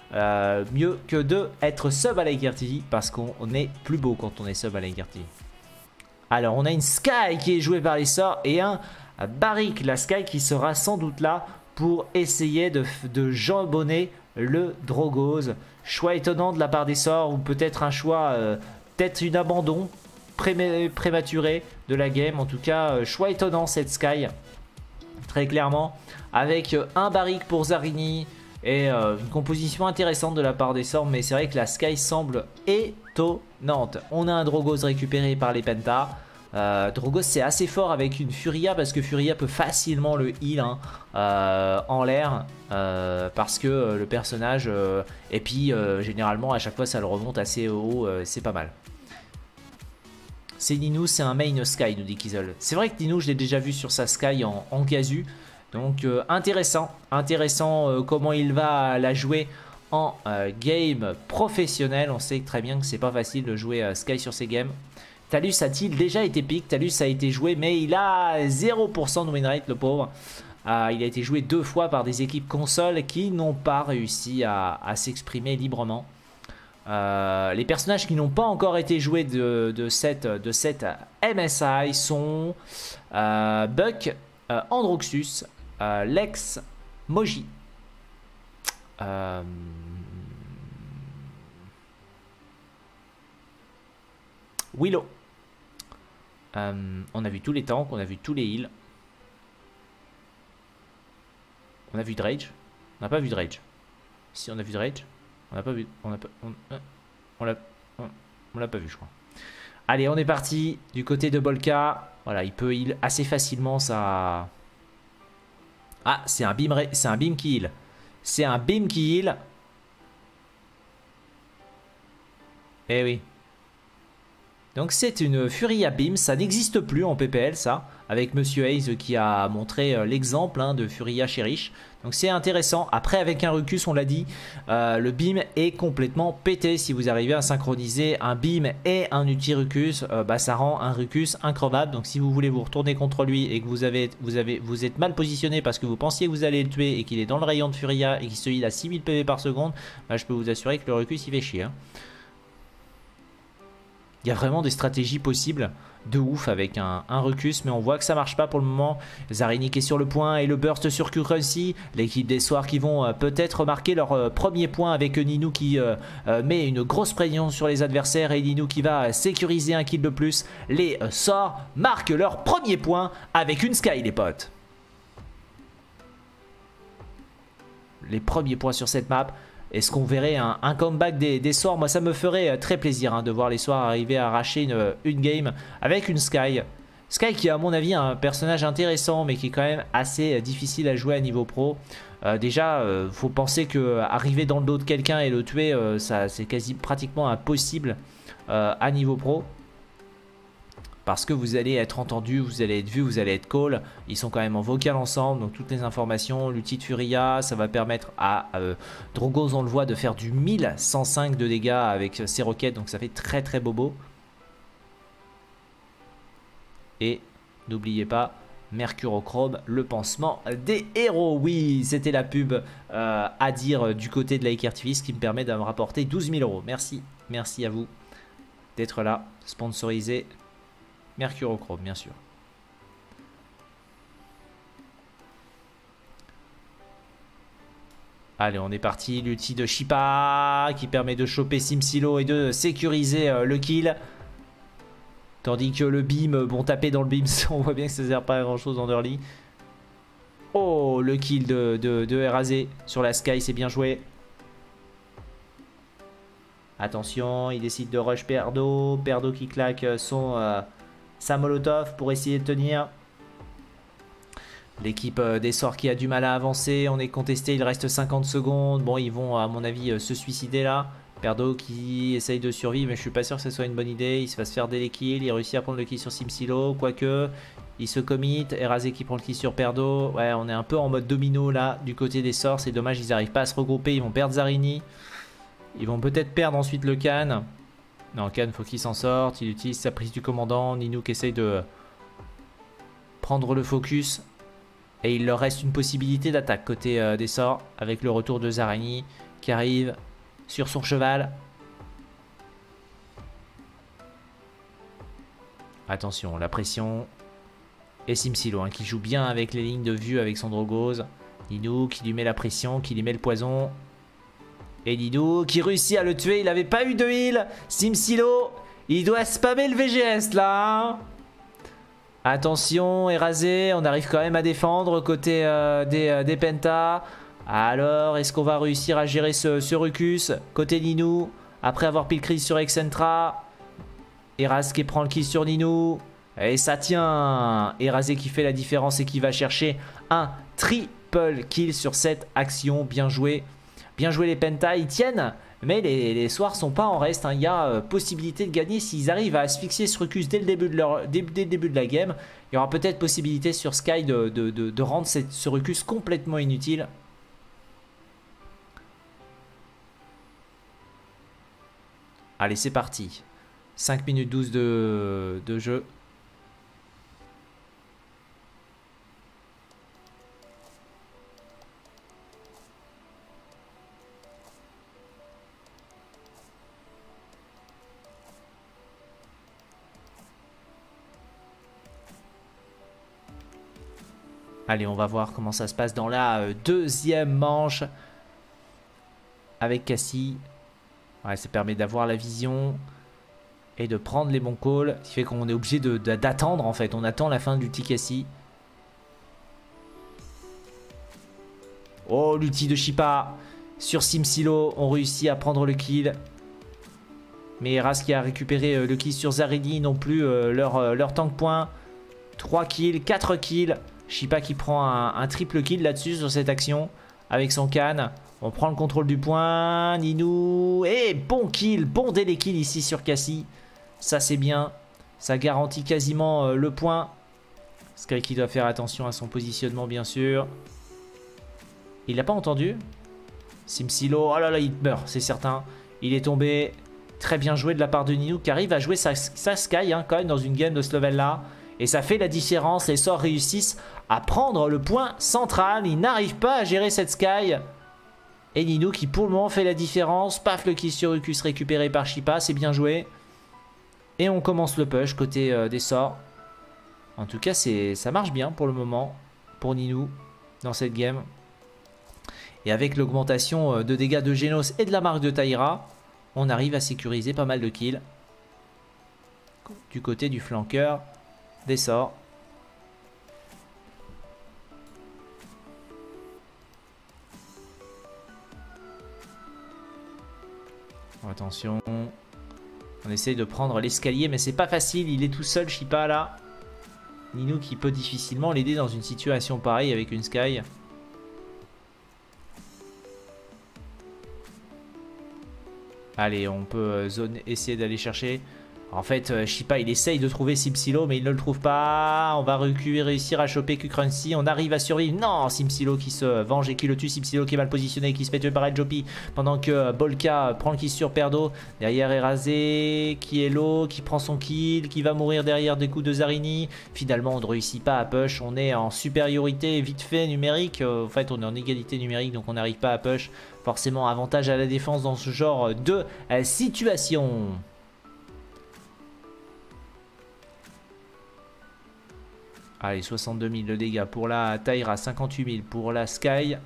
mieux que de être sub à Liker TV parce qu'on est plus beau quand on est sub à Liker TV. Alors on a une Sky qui est jouée par les sorts et un Barik, la Sky qui sera sans doute là pour essayer de jambonner le Drogos. Choix étonnant de la part des sorts ou peut-être un choix, peut-être une abandon prématuré de la game. En tout cas, choix étonnant cette Sky, très clairement, avec un Barik pour Zarini et une composition intéressante de la part des sorts. Mais c'est vrai que la Sky semble étonnante. On a un Drogos récupéré par les Pentas. Drogos c'est assez fort avec une Furia parce que Furia peut facilement le heal en l'air parce que le personnage et puis généralement à chaque fois ça le remonte assez haut, c'est pas mal. C'est Nino, c'est un main Sky, nous dit Kizzle. C'est vrai que Nino je l'ai déjà vu sur sa Sky en casu, donc intéressant comment il va la jouer en game professionnel. On sait très bien que c'est pas facile de jouer Sky sur ces games. Talus a-t-il déjà été pick? Talus a été joué mais il a 0% de win rate, le pauvre. Il a été joué 2 fois par des équipes consoles qui n'ont pas réussi à s'exprimer librement. Les personnages qui n'ont pas encore été joués de cette MSI sont Buck, Androxus, Lex, Moji. Willow. On a vu tous les tanks, on a vu tous les heals. On a vu Drage. On n'a pas vu Drage. Si on a vu Drage. On n'a pas vu. On l'a pas vu, je crois. Allez, on est parti du côté de Bolka. Voilà, il peut heal assez facilement ça. Ah, c'est un beam qui heal. C'est un beam qui heal. Eh oui. Donc c'est une Furia Beam, ça n'existe plus en PPL ça, avec Monsieur Hayes qui a montré l'exemple de Furia Cherish. Donc c'est intéressant. Après avec un Rucus on l'a dit, le Beam est complètement pété. Si vous arrivez à synchroniser un Beam et un Uti Rucus, ça rend un Rucus increvable. Donc si vous voulez vous retourner contre lui et que vous êtes mal positionné parce que vous pensiez que vous allez le tuer et qu'il est dans le rayon de Furia et qu'il se heal à 6000 PV par seconde, je peux vous assurer que le Rucus il fait chier. Il y a vraiment des stratégies possibles de ouf avec un Rucus, mais on voit que ça marche pas pour le moment. Zarini qui est sur le point et le burst sur Currency. L'équipe des Soirs qui vont peut-être marquer leur premier point avec Nino qui met une grosse pression sur les adversaires et Nino qui va sécuriser un kill de plus. Les Sorts marquent leur premier point avec une Sky, les potes. Les premiers points sur cette map. Est-ce qu'on verrait un comeback des Sorts? Moi ça me ferait très plaisir de voir les Sorts arriver à arracher une game avec une Sky. Sky qui est à mon avis un personnage intéressant mais qui est quand même assez difficile à jouer à niveau pro. Déjà faut penser que arriver dans le dos de quelqu'un et le tuer c'est quasi pratiquement impossible à niveau pro. Parce que vous allez être entendu, vous allez être vu, vous allez être call. Ils sont quand même en vocal ensemble, donc toutes les informations, l'outil de Furia, ça va permettre à Drogos, on le voit, de faire du 1105 de dégâts avec ses roquettes, donc ça fait très très bobo. Et n'oubliez pas, Mercurochrome, le pansement des héros. Oui, c'était la pub à dire du côté de Liker TV, ce qui me permet de me rapporter 12 000 €. Merci, merci à vous d'être là, sponsorisé. Mercurochrome, bien sûr. Allez, on est parti. L'outil de Shipa qui permet de choper Simsilo et de sécuriser le kill. Tandis que le beam, bon, taper dans le beam, on voit bien que ça ne sert pas à grand chose en early. Oh, le kill de Razé sur la Sky, c'est bien joué. Attention, il décide de rush Perdo. Perdo qui claque sa molotov pour essayer de tenir. L'équipe des Sorts qui a du mal à avancer. On est contesté, il reste 50 secondes. Bon, ils vont à mon avis se suicider là. Perdo qui essaye de survivre, mais je suis pas sûr que ce soit une bonne idée. Il se va se faire des kills. Il réussit à prendre le kill sur Simsilo. Quoique, il se commit. Erasé qui prend le kill sur Perdo. Ouais, on est un peu en mode domino là du côté des Sorts. C'est dommage, ils n'arrivent pas à se regrouper. Ils vont perdre Zarini. Ils vont peut-être perdre ensuite le Khan. Non, Khan, faut qu'il s'en sorte. Il utilise sa prise du commandant. Ninook essaye de prendre le focus. Et il leur reste une possibilité d'attaque côté des sorts. Avec le retour de Zarani qui arrive sur son cheval. Attention, la pression. Et Simsilo hein, qui joue bien avec les lignes de vue avec son Drogose. Nidou qui lui met la pression, qui lui met le poison. Et Nidou qui réussit à le tuer. Il n'avait pas eu de heal. Simsilo, il doit spammer le VGS là. Hein. Attention, Érasé. On arrive quand même à défendre côté des Pentas. Alors, est-ce qu'on va réussir à gérer ce Rucus côté Ninou après avoir pile crise sur Excentra. Eraz qui prend le kill sur Ninou. Et ça tient. Érasé qui fait la différence et qui va chercher un triple kill sur cette action. Bien joué. Bien joué les Pentas. Ils tiennent. Mais les soirs sont pas en reste. Hein. Il y a possibilité de gagner s'ils arrivent à asphyxier ce Rucus dès le début de la game. Il y aura peut-être possibilité sur Sky de rendre ce Rucus complètement inutile. Allez, c'est parti. 5 minutes 12 de jeu. Allez, on va voir comment ça se passe dans la deuxième manche avec Cassie. Ouais, ça permet d'avoir la vision et de prendre les bons calls. Ce qui fait qu'on est obligé d'attendre en fait. On attend la fin de l'ulti Cassie. Oh, l'ulti de Shipa sur Simsilo. On réussit à prendre le kill. Mais Eras qui a récupéré le kill sur Zarini non plus leur tank point. 3 kills, 4 kills. Shipa qui prend un triple kill là-dessus sur cette action avec son can. On prend le contrôle du point. Ninou. Et bon kill, bon délai kill ici sur Cassie. Ça c'est bien. Ça garantit quasiment le point. Sky qui doit faire attention à son positionnement bien sûr. Il l'a pas entendu. Simsilo. Oh là là, il meurt, c'est certain. Il est tombé. Très bien joué de la part de Ninou qui arrive à jouer sa Sky hein, quand même dans une game de ce level là. Et ça fait la différence. Les sorts réussissent à prendre le point central. Ils n'arrivent pas à gérer cette Sky. Et Ninou qui pour le moment fait la différence. Paf, le kill sur Rucus récupéré par Shipa. C'est bien joué. Et on commence le push côté des sorts. En tout cas, ça marche bien pour le moment. Pour Ninou dans cette game. Et avec l'augmentation de dégâts de Genos et de la marque de Taïra, on arrive à sécuriser pas mal de kills. Du côté du flanqueur des sorts. Attention. On essaye de prendre l'escalier, mais c'est pas facile. Il est tout seul, Shipa, là. Ninou qui peut difficilement l'aider dans une situation pareille avec une Sky. Allez, on peut essayer d'aller chercher. En fait, Shipa, il essaye de trouver Simsilo, mais il ne le trouve pas. On va réussir à choper Kukrunsy. On arrive à survivre. Non, Simsilo qui se venge et qui le tue. Simsilo qui est mal positionné, qui se fait tuer par Eljopi. Pendant que Bolka prend le kill sur Perdo. Derrière Érasé, qui est low, qui prend son kill, qui va mourir derrière des coups de Zarini. Finalement, on ne réussit pas à push. On est en supériorité vite fait numérique. En fait, on est en égalité numérique, donc on n'arrive pas à push. Forcément, avantage à la défense dans ce genre de situation. Allez, 62 000 de dégâts pour la Taïra, 58 000 pour la Sky.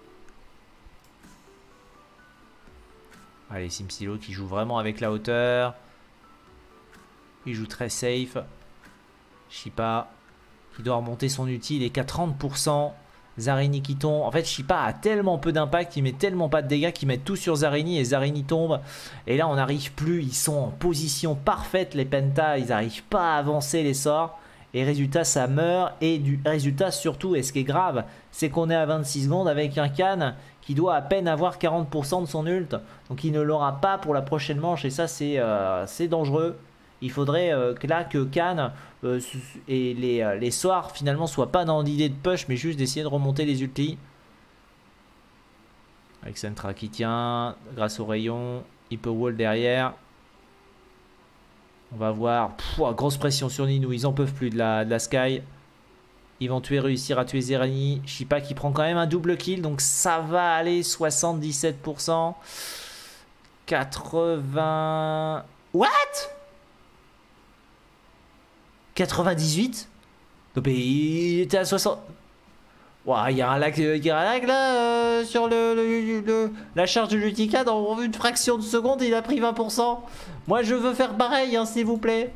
Allez, Simsilo qui joue vraiment avec la hauteur. Il joue très safe. Shipa qui doit remonter son ulti, il est qu'à 30%. Zarini qui tombe. En fait, Shipa a tellement peu d'impact, il met tellement pas de dégâts qu'il met tout sur Zarini et Zarini tombe. Et là, on n'arrive plus. Ils sont en position parfaite, les Pentas. Ils n'arrivent pas à avancer les sorts. Et résultat, ça meurt. Et du résultat, surtout, et ce qui est grave, c'est qu'on est à 26 secondes avec un Can qui doit à peine avoir 40% de son ult. Donc, il ne l'aura pas pour la prochaine manche. Et ça, c'est dangereux. Il faudrait que Can et les soirs, finalement, soient pas dans l'idée de push, mais juste d'essayer de remonter les ultis. Avec Sentra qui tient, grâce au rayon. Il peut wall derrière. On va voir. Grosse pression sur Ninou. Ils en peuvent plus de la Sky. Ils vont réussir à tuer Zerani. Shipa qui prend quand même un double kill. Donc ça va aller 77%. 80... What? 98? Donc il était à 60... Ouah, il y a un lag là sur la charge de l'UTK. Dans une fraction de seconde, il a pris 20%. Moi, je veux faire pareil, hein, s'il vous plaît.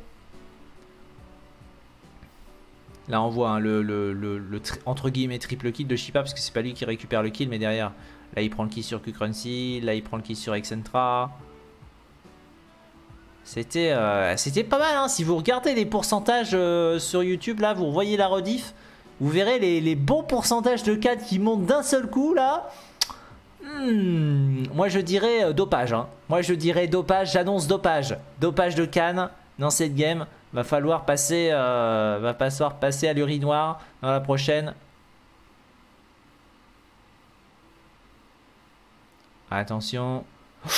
Là, on voit hein, entre guillemets triple kill de Shipa parce que c'est pas lui qui récupère le kill, mais derrière, là, il prend le kill sur Q-Crunchy. Là, il prend le kill sur Excentra. C'était pas mal, hein. Si vous regardez les pourcentages sur YouTube, là, vous voyez la rediff. Vous verrez les bons pourcentages de CAD qui montent d'un seul coup là. Moi je dirais dopage. Hein. Moi je dirais dopage, j'annonce dopage. Dopage de Cannes dans cette game. Va falloir passer à l'urinoir dans la prochaine. Attention.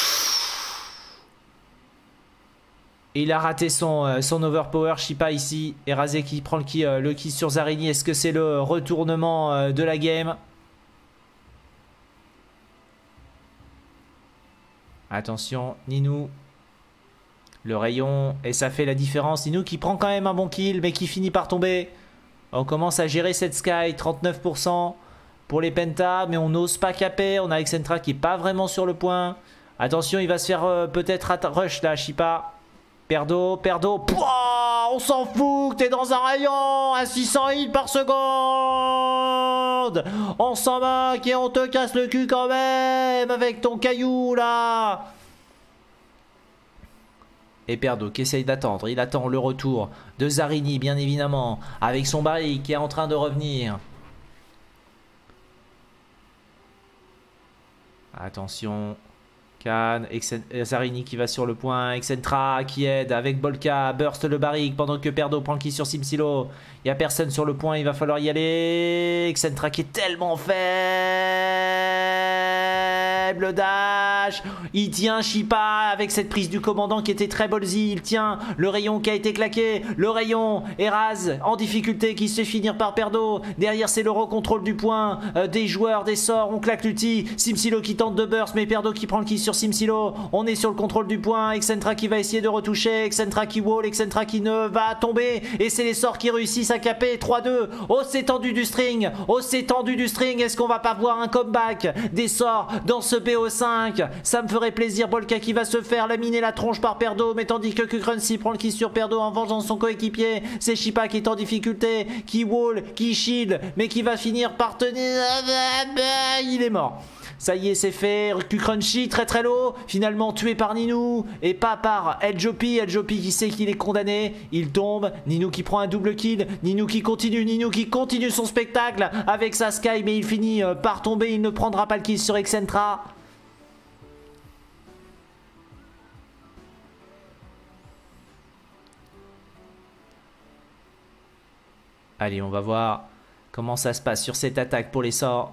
Il a raté son overpower. Shipa ici. Et Razé qui prend le kill sur Zarini. Est-ce que c'est le retournement de la game? Attention, Ninou. Le rayon. Et ça fait la différence. Ninou qui prend quand même un bon kill. Mais qui finit par tomber. On commence à gérer cette Sky. 39% pour les pentas. Mais on n'ose pas caper. On a Excentra qui n'est pas vraiment sur le point. Attention, il va se faire peut-être rush là, Shipa. Perdo. Pouah, on s'en fout que t'es dans un rayon à 600 hits par seconde. On s'en moque et on te casse le cul quand même avec ton caillou là. Et Perdo qui essaye d'attendre. Il attend le retour de Zarini bien évidemment. Avec son baril qui est en train de revenir. Attention. Zarini qui va sur le point. Excentra qui aide avec Bolka. Burst le barrique pendant que Perdo prend le kill sur Simsilo. Il n'y a personne sur le point. Il va falloir y aller. Excentra qui est tellement faible. Dash. Il tient Shipa avec cette prise du commandant qui était très ballsy. Il tient le rayon qui a été claqué. Le rayon. Eraz en difficulté qui se fait finir par Perdo. Derrière c'est le recontrôle du point. Des joueurs, des sorts. On claque l'ulti. Simsilo qui tente de burst. Mais Perdo qui prend le kill sur Simsilo. On est sur le contrôle du point. Excentra qui va essayer de retoucher. Excentra qui wall. Excentra qui ne va tomber. Et c'est les sorts qui réussissent à caper. 3-2. Oh, c'est tendu du string. Oh, c'est tendu du string. Est-ce qu'on va pas voir un comeback des sorts dans ce BO5? Ça me ferait plaisir. Bolka qui va se faire laminer la tronche par Perdo. Mais tandis que Q-Crunchy prend le kill sur Perdo en vengeant son coéquipier. C'est Shipa qui est en difficulté. Qui wall. Qui shield. Mais qui va finir par tenir. Il est mort. Ça y est, c'est fait. Q-Crunchy très très low. Finalement tué par Ninou. Et pas par Eljopi. Eljopi qui sait qu'il est condamné. Il tombe. Ninou qui prend un double kill. Ninou qui continue son spectacle avec sa Sky. Mais il finit par tomber. Il ne prendra pas le kill sur Excentra. Allez, on va voir comment ça se passe sur cette attaque pour les sorts.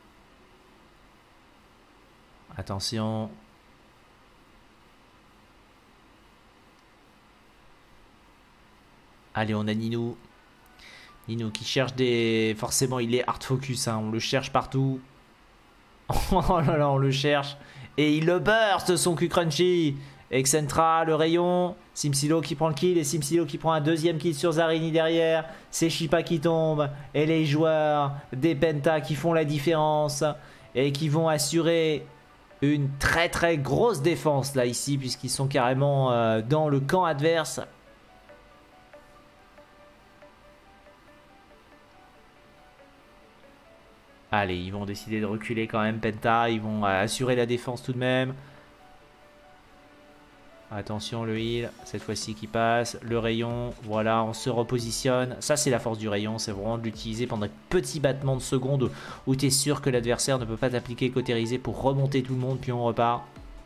Attention. Allez, on a Ninou. Ninou qui cherche des... Forcément, il est hard focus. Hein. On le cherche partout. Oh là là, on le cherche. Et il le burst, son Q-Crunchy. Excentra, le rayon. Simsilo qui prend le kill. Et Simsilo qui prend un deuxième kill sur Zarini derrière. C'est Shipa qui tombe. Et les joueurs des Penta qui font la différence. Et qui vont assurer... une très très grosse défense là ici puisqu'ils sont carrément dans le camp adverse. Allez, ils vont décider de reculer quand même Penta. Ils vont assurer la défense tout de même. Attention le heal, cette fois-ci qui passe. Le rayon, voilà, on se repositionne. Ça c'est la force du rayon, c'est vraiment de l'utiliser pendant un petit battement de seconde où tu es sûr que l'adversaire ne peut pas t'appliquer cautérisé pour remonter tout le monde puis on repart.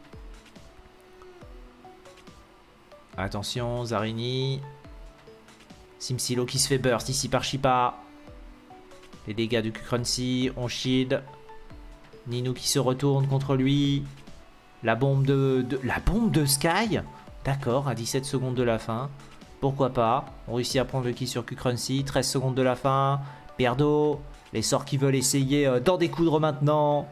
Attention, Zarini. Simsilo qui se fait burst ici par Shipa. Les dégâts de Q-Crunchy, on shield. Ninou qui se retourne contre lui. La bombe de Sky. D'accord, à 17 secondes de la fin. Pourquoi pas. On réussit à prendre le kill sur Q-Crunchy. 13 secondes de la fin. Perdo. Les sorts qui veulent essayer d'en découdre maintenant.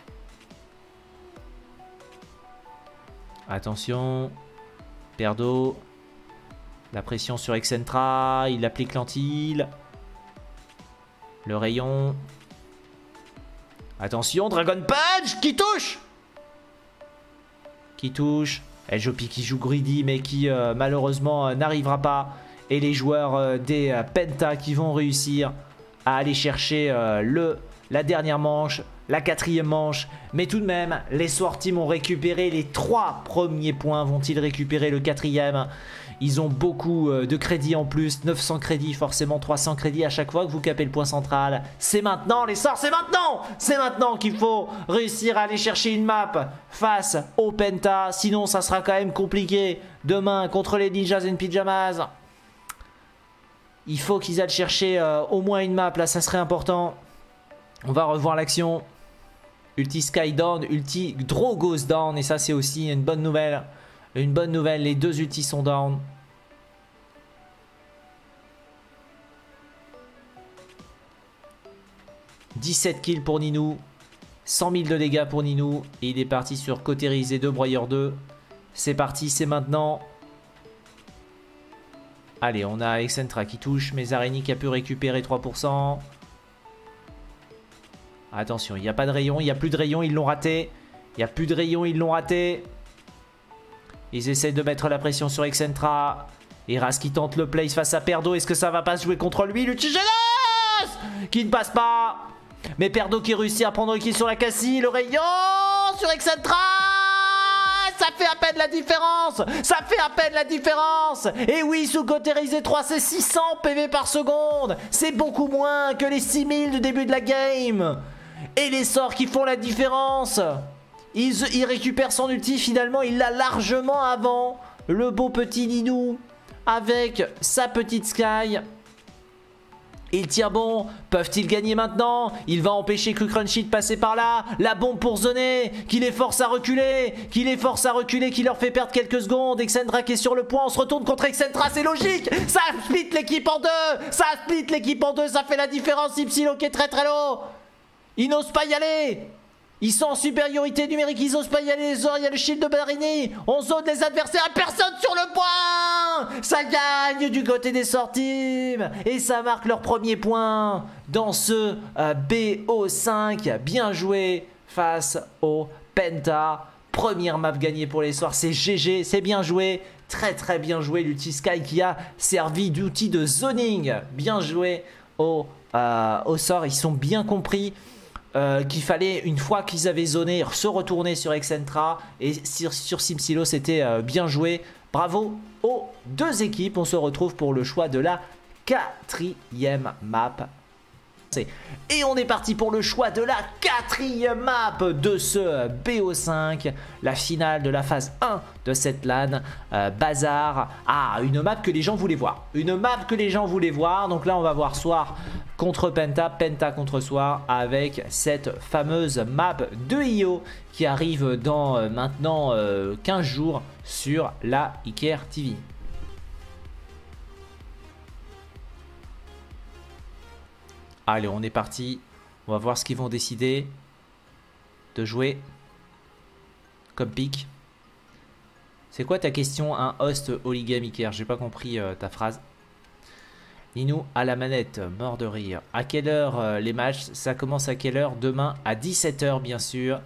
Attention. Perdo. La pression sur Excentra. Il applique l'anti-heal. Le rayon. Attention, Dragon Punch qui touche. Qui touche. Eljopi qui joue greedy mais qui malheureusement n'arrivera pas. Et les joueurs des Penta qui vont réussir à aller chercher la dernière manche, la 4e manche. Mais tout de même, les Sword Team ont récupéré les 3 premiers points. Vont-ils récupérer le 4e? Ils ont beaucoup de crédits en plus. 900 crédits, forcément 300 crédits à chaque fois que vous capez le point central. C'est maintenant, les sorts, c'est maintenant! C'est maintenant qu'il faut réussir à aller chercher une map face au Penta. Sinon, ça sera quand même compliqué demain contre les Ninjas and Pyjamas. Il faut qu'ils aillent chercher au moins une map, là, ça serait important. On va revoir l'action. Ulti Sky down, ulti Draw goes down. Et ça, c'est aussi une bonne nouvelle. Une bonne nouvelle, les 2 ultis sont down. « 17 kills pour Ninou. 100 000 de dégâts pour Ninou. Et il est parti sur Cauterizé 2, Broyeur 2. C'est parti, c'est maintenant. Allez, on a Excentra qui touche. Mézareni qui a pu récupérer 3%. Attention, il n'y a pas de rayon. Il n'y a plus de rayon, ils l'ont raté. Il n'y a plus de rayon, ils l'ont raté. Ils essaient de mettre la pression sur Excentra. Eras qui tente le place face à Perdo. Est-ce que ça va pas se jouer contre lui? L'Utigenos qui ne passe pas. Mais Perdo qui réussit à prendre le kill sur la Cassie. Le rayon sur Excentra. Ça fait à peine la différence. Ça fait à peine la différence. Et oui, sous Cauterizé 3, c'est 600 PV par seconde. C'est beaucoup moins que les 6000 du début de la game. Et les sorts qui font la différence. Il récupère son ulti, finalement, il l'a largement avant. Le beau petit Ninou avec sa petite Sky. Il tire bon. Peuvent-ils gagner maintenant? Il va empêcher Crunchy de passer par là. La bombe pour Zoné, qui les force à reculer. Qui leur fait perdre quelques secondes. Excentra qui est sur le point. On se retourne contre Excentra, c'est logique. Ça split l'équipe en deux. Ça split l'équipe en deux. Ça fait la différence. Ipsilo qui est très très low. Ils n'osent pas y aller. Ils sont en supériorité numérique, ils osent pas y aller. Il y a le shield de Barini. On zone les adversaires, personne sur le point. Ça gagne du côté des Sword Team. Et ça marque leur premier point dans ce BO5. Bien joué face au Penta. Première map gagnée pour les Swords, c'est GG, c'est bien joué. Très très bien joué l'ulti Sky qui a servi d'outil de zoning. Bien joué au sort, ils sont bien compris. Qu'il fallait, une fois qu'ils avaient zoné, se retourner sur Excentra. Et sur Simsilo, c'était bien joué. Bravo aux 2 équipes. On se retrouve pour le choix de la 4e map. Et on est parti pour le choix de la 4e map de ce BO5. La finale de la phase 1 de cette LAN. Bazar. Ah, une map que les gens voulaient voir. Une map que les gens voulaient voir. Donc là, on va voir Soir contre Penta. Penta contre Soir avec cette fameuse map de IO qui arrive dans maintenant 15 jours sur la Iker TV. Allez, on est parti. On va voir ce qu'ils vont décider de jouer comme pick. C'est quoi ta question, un host Holigame Iker? J'ai pas compris ta phrase. Ninou à la manette, mort de rire. À quelle heure les matchs? Ça commence à quelle heure? Demain à 17 h bien sûr.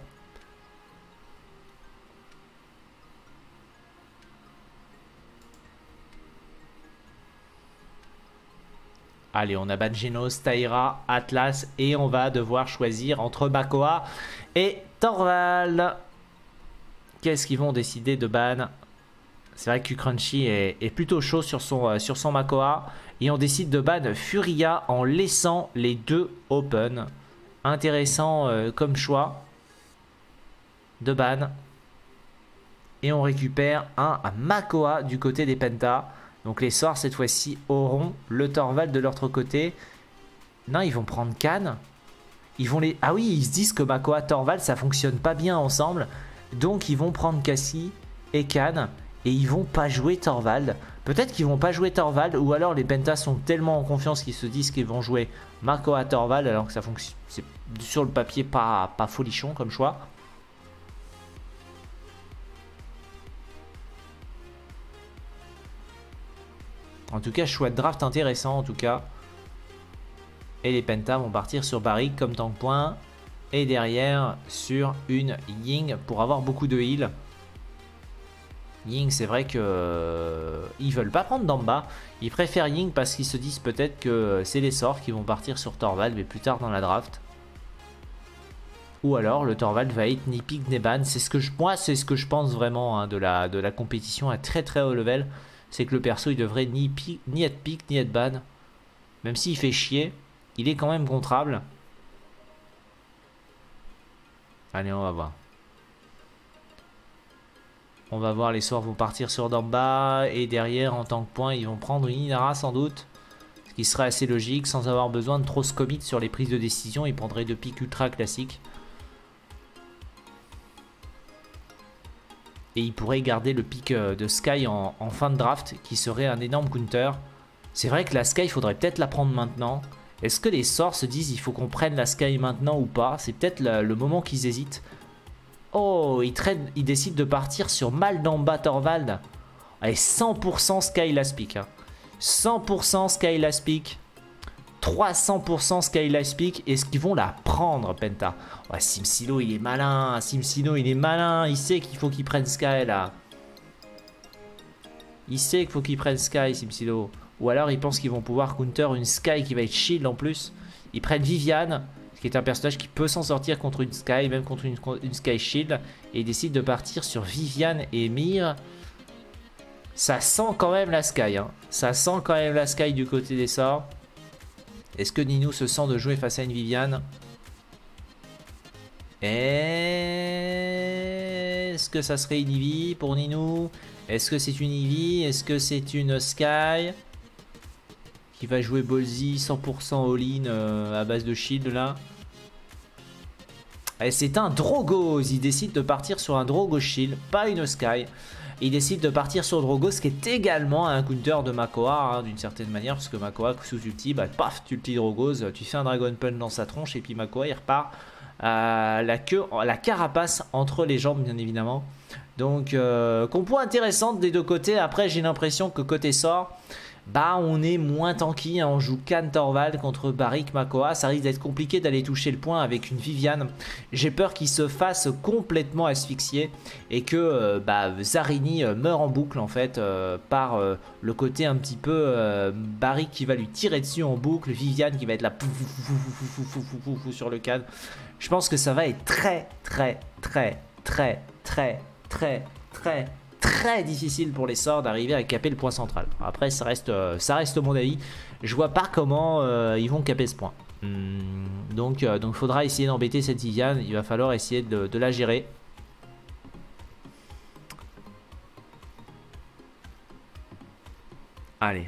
Allez, on a Bangenos, Taira, Atlas et on va devoir choisir entre Makoa et Torvald. Qu'est-ce qu'ils vont décider de ban? C'est vrai que Crunchy est plutôt chaud sur son Makoa. Et on décide de ban Furia en laissant les 2 open. Intéressant comme choix de ban. Et on récupère un Makoa du côté des Penta. Donc les Swords cette fois-ci auront le Torvald de l'autre côté. Non, ils vont prendre Khan. Ils vont les... Ah oui, ils se disent que Makoa Torvald ça fonctionne pas bien ensemble. Donc ils vont prendre Cassie et Khan. Et ils vont pas jouer Thorvald. Peut-être qu'ils vont pas jouer Thorvald, ou alors les Pentas sont tellement en confiance qu'ils se disent qu'ils vont jouer Makoa Thorvald, alors que ça fonctionne. C'est sur le papier pas folichon comme choix. En tout cas, choix de draft intéressant en tout cas. Et les Pentas vont partir sur Barik comme tank point. Et derrière sur une Ying pour avoir beaucoup de heal. Ying, c'est vrai que ils veulent pas prendre Damba. Ils préfèrent Ying parce qu'ils se disent peut-être que c'est les sorts qui vont partir sur Thorvald, mais plus tard dans la draft. Ou alors le Thorvald va être ni pick ni ban. C'est ce que moi, c'est ce que je pense vraiment hein, de la compétition à très très haut level. C'est que le perso il devrait ni être pick ni être ban. Même s'il fait chier, il est quand même contrable. Allez, on va voir. On va voir, les sorts vont partir sur Damba. Et derrière, en tant que point, ils vont prendre une Inara sans doute. Ce qui serait assez logique, sans avoir besoin de trop se commit sur les prises de décision. Ils prendraient deux pics ultra classiques. Et ils pourraient garder le pic de Sky en fin de draft, qui serait un énorme counter. C'est vrai que la Sky, il faudrait peut-être la prendre maintenant. Est-ce que les sorts se disent il faut qu'on prenne la Sky maintenant ou pas? C'est peut-être le moment qu'ils hésitent. Oh, ils décident de partir sur Maldamba Thorvald. Allez, 100% Sky Last Pick. Hein. 100% Sky Last Pick. 300% Sky Last Pick. Est-ce qu'ils vont la prendre, Penta? Ouais, Simsilo, il est malin. Simsilo, il est malin. Il sait qu'il faut qu'il prenne Sky, là. Il sait qu'il faut qu'il prenne Sky, Simsilo. Ou alors, ils pensent qu'ils vont pouvoir counter une Sky qui va être shield en plus. Ils prennent Viviane, qui est un personnage qui peut s'en sortir contre une Sky, même contre une Sky Shield. Et ils décident de partir sur Viviane et Mir. Ça sent quand même la Sky. Hein. Ça sent quand même la Sky du côté des sorts. Est-ce que Nino se sent de jouer face à une Viviane? Est-ce que ça serait une Eevee pour Nino? Est-ce que c'est une Eevee? Est-ce que c'est une Sky qui va jouer Ballsy 100% all-in à base de shield là? C'est un Drogos. Il décide de partir sur un Drogos shield, pas une Sky. Il décide de partir sur Drogos, qui est également un counter de Makoa, hein, d'une certaine manière, parce que Makoa sous ulti, bah paf, tu ulti Drogos, tu fais un Dragon Punch dans sa tronche, et puis Makoa il repart la queue, la carapace entre les jambes, bien évidemment. Donc, compo intéressante des deux côtés. Après, j'ai l'impression que côté sort, bah on est moins tanky, hein. On joue Khan Thorvald contre Barik Makoa. Ça risque d'être compliqué d'aller toucher le point avec une Viviane. J'ai peur qu'il se fasse complètement asphyxier et que Zarini meure en boucle en fait par le côté un petit peu Barik qui va lui tirer dessus en boucle, Viviane qui va être là sur le Khan. Je pense que ça va être très difficile pour les sorts d'arriver à caper le point central. Après ça reste mon avis. Je vois pas comment ils vont caper ce point. Donc faudra essayer d'embêter cette Viviane. Il va falloir essayer de la gérer. Allez.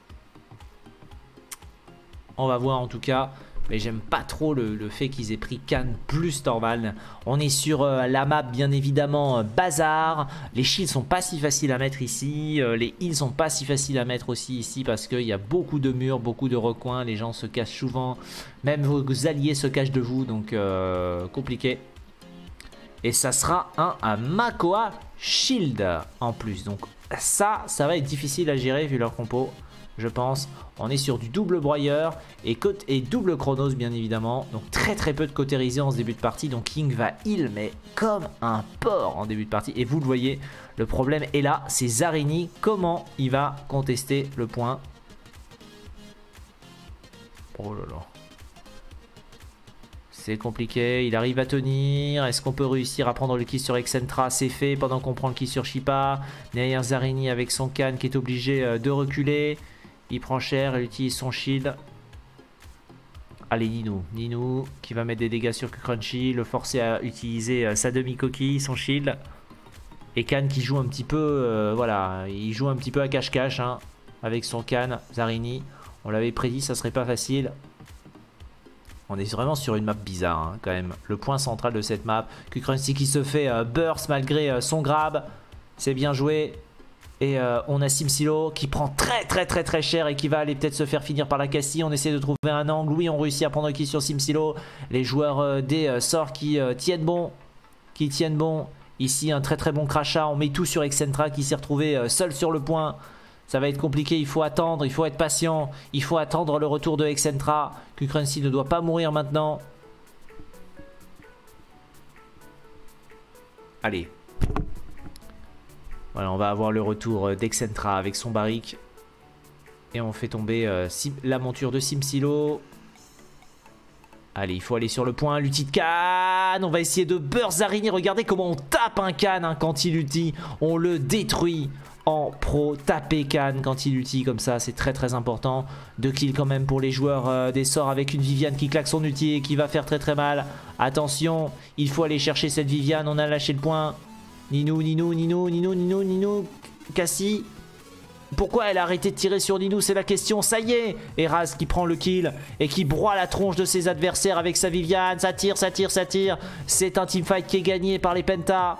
On va voir en tout cas. Mais j'aime pas trop le fait qu'ils aient pris Khan plus Thorvald. On est sur la map bien évidemment bazar. Les shields sont pas si faciles à mettre ici. Les heals sont pas si faciles à mettre aussi ici parce qu'il y a beaucoup de murs, beaucoup de recoins. Les gens se cachent souvent. Même vos alliés se cachent de vous. Donc compliqué. Et ça sera un Makoa Shield en plus. Donc ça va être difficile à gérer vu leur compo. Je pense, on est sur du double broyeur et double chronos bien évidemment. Donc très peu de cautérisé en ce début de partie. Donc King va heal mais comme un porc en début de partie. Et vous le voyez, le problème est là, c'est Zarini. Comment il va contester le point? Oh là là. C'est compliqué, il arrive à tenir. Est-ce qu'on peut réussir à prendre le kill sur Excentra? C'est fait pendant qu'on prend le kill sur Shipa. Derrière Zarini avec son Khan qui est obligé de reculer. Il prend cher, il utilise son shield. Allez, Nino qui va mettre des dégâts sur Crunchy, le forcer à utiliser sa demi-coquille, son shield. Et Khan qui joue un petit peu, voilà, il joue un petit peu à cache-cache hein, avec son Khan, Zarini. On l'avait prédit, ça serait pas facile. On est vraiment sur une map bizarre hein, quand même. Le point central de cette map. Crunchy qui se fait burst malgré son grab. C'est bien joué. Et on a SimSilo qui prend très cher et qui va aller peut-être se faire finir par la Cassie. On essaie de trouver un angle. Oui, on réussit à prendre le kill sur SimSilo. Les joueurs des sorts qui tiennent bon. Ici, un très bon crachat. On met tout sur Excentra qui s'est retrouvé seul sur le point. Ça va être compliqué. Il faut attendre. Il faut être patient. Il faut attendre le retour de Excentra. Kukrency ne doit pas mourir maintenant. Allez. Voilà, on va avoir le retour d'Excentra avec son barrique. Et on fait tomber la monture de SimSilo. Allez, il faut aller sur le point. L'ulti de Khan. On va essayer de beurre Zarini. Regardez comment on tape un Khan hein, quand il ulti. On le détruit en pro. Taper Khan quand il ulti comme ça, c'est très important. 2 kills quand même pour les joueurs des sorts avec une Viviane qui claque son ulti et qui va faire très mal. Attention, il faut aller chercher cette Viviane. On a lâché le point. Ninou, Cassie. Pourquoi elle a arrêté de tirer sur Ninou? C'est la question. Ça y est, Eraz qui prend le kill et qui broie la tronche de ses adversaires avec sa Viviane. Ça tire. C'est un teamfight qui est gagné par les Pentas.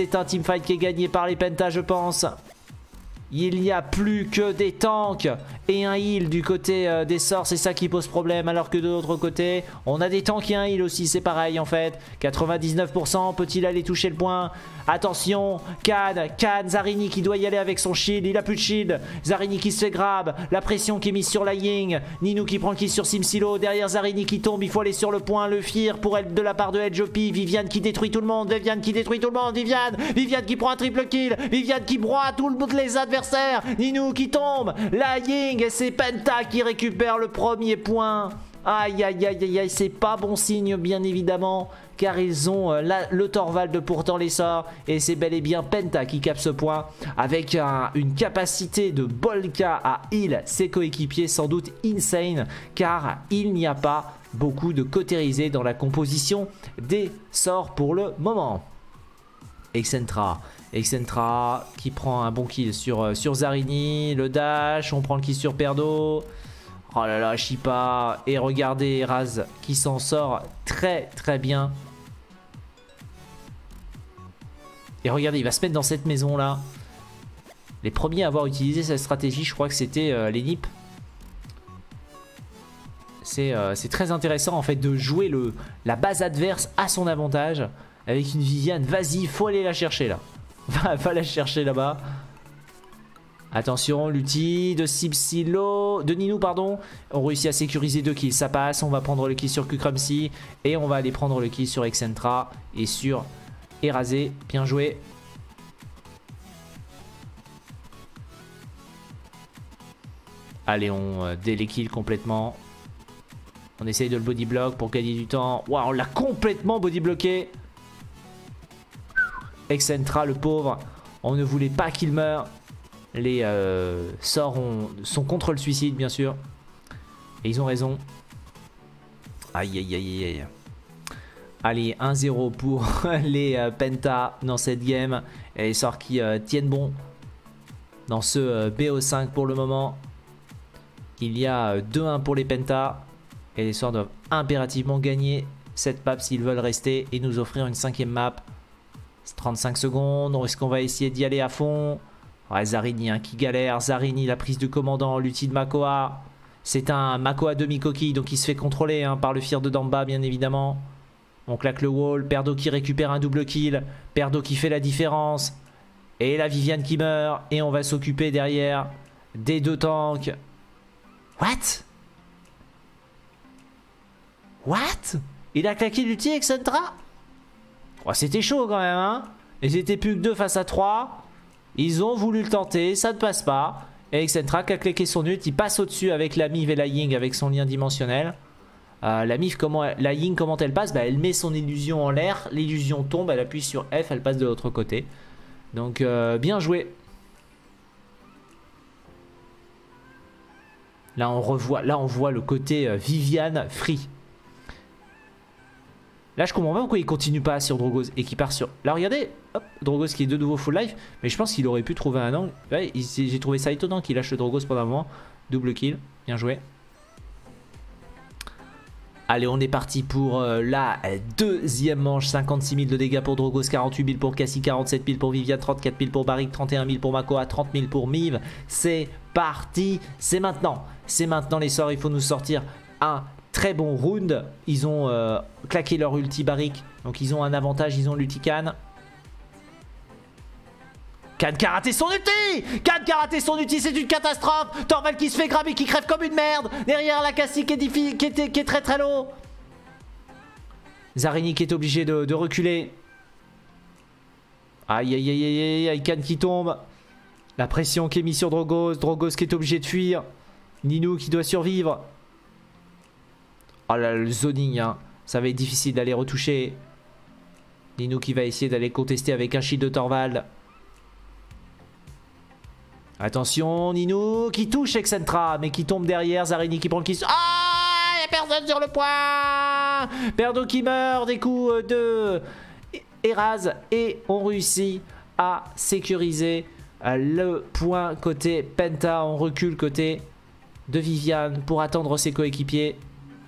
Je pense. Il n'y a plus que des tanks et un heal du côté des sorts. C'est ça qui pose problème. Alors que de l'autre côté, on a des tanks et un heal aussi. C'est pareil en fait. 99%. Peut-il aller toucher le point? Attention. Khan, Zarini qui doit y aller avec son shield. Il a plus de shield. Zarini qui se fait grab. La pression qui est mise sur la Ying. Ninou qui prend le kill sur SimSilo. Derrière Zarini qui tombe. Il faut aller sur le point. Le fear pour elle de la part de Edjopi. Viviane qui détruit tout le monde. Viviane qui prend un triple kill. Viviane qui broie toutes les adversaires. Ninou qui tombe. La Ying et c'est Penta qui récupère le premier point. Aïe, c'est pas bon signe bien évidemment, car ils ont le Torvald pourtant les sorts, et c'est bel et bien Penta qui capte ce point avec une capacité de Bolka à heal ses coéquipiers sans doute insane, car il n'y a pas beaucoup de cautérisés dans la composition des sorts pour le moment. Excentra qui prend un bon kill sur Zarini, le dash, on prend le kill sur Perdo. Oh là là, Shipa. Et regardez Raz qui s'en sort très bien. Et regardez, il va se mettre dans cette maison là. Les premiers à avoir utilisé cette stratégie, je crois que c'était les Nips. C'est très intéressant en fait de jouer la base adverse à son avantage. Avec une Viviane, vas-y, faut aller la chercher là. Va la chercher là-bas. Attention, l'ulti de SimSilo, de Ninou pardon. On réussit à sécuriser 2 kills, ça passe. On va prendre le kill sur Kukrency et on va aller prendre le kill sur Excentra et sur Erazé. Bien joué. Allez, on les kills complètement. On essaye de le body block pour gagner du temps. Waouh, on l'a complètement body bloqué. Excentra, le pauvre. On ne voulait pas qu'il meure. Les sorts sont contre le suicide, bien sûr. Et ils ont raison. Aïe. Allez, 1-0 pour les Penta dans cette game. Et les sorts qui tiennent bon dans ce BO5 pour le moment. Il y a 2-1 pour les Penta. Et les sorts doivent impérativement gagner cette map s'ils veulent rester et nous offrir une 5e map. 35 secondes. Est-ce qu'on va essayer d'y aller à fond? Ouais, Zarini hein, qui galère. Zarini, la prise de commandant, l'ulti de Makoa. C'est un Makoa demi-coquille, donc il se fait contrôler hein, par le fear de Damba, bien évidemment. On claque le wall. Perdo qui récupère un double kill. Perdo qui fait la différence. Et la Viviane qui meurt. Et on va s'occuper derrière des 2 tanks. What? Il a claqué l'ulti, Excentra? Oh, c'était chaud quand même, hein? Ils étaient plus que 2 face à 3. Ils ont voulu le tenter, ça ne passe pas. Et Excentra qui a claqué son ult, il passe au-dessus avec la Miv et la Ying avec son lien dimensionnel. La Ying, comment elle passe? Elle met son illusion en l'air, l'illusion tombe, elle appuie sur F, elle passe de l'autre côté. Donc bien joué. Là on voit le côté Viviane free. Là je comprends pas pourquoi il continue pas sur Drogos et qui part sur... Là regardez, hop, Drogos qui est de nouveau full life. Mais je pense qu'il aurait pu trouver un angle. Ouais, j'ai trouvé ça étonnant qu'il lâche le Drogos pendant un moment. Double kill, bien joué. Allez, on est parti pour la deuxième manche. 56 000 de dégâts pour Drogos, 48 000 pour Cassie, 47 000 pour Viviane, 34 000 pour Barik, 31 000 pour Makoa, 30 000 pour Miv. C'est parti, c'est maintenant. C'est maintenant les sorts, il faut nous sortir un très bon round. Ils ont claqué leur ulti Barik, donc ils ont un avantage, ils ont l'ulti Khan. Khan qui a raté son ulti! Khan qui a raté son ulti, c'est une catastrophe! Torvald qui se fait grabber, qui crève comme une merde! Derrière la Cassie qui est très très low! Zarini qui est obligé de reculer. Aïe aïe aïe aïe aïe, Khan qui tombe. La pression qui est mise sur Drogos, Drogos qui est obligé de fuir. Nino qui doit survivre. Oh là, le zoning, hein. Ça va être difficile d'aller retoucher. Nino qui va essayer d'aller contester avec un shield de Torvald. Attention, Nino qui touche Excentra, mais qui tombe derrière. Zarini qui prend le kiss. Ah, il n'y a personne sur le point. Perdo qui meurt des coups de Eraz. Et on réussit à sécuriser le point côté Penta. On recule côté de Viviane pour attendre ses coéquipiers.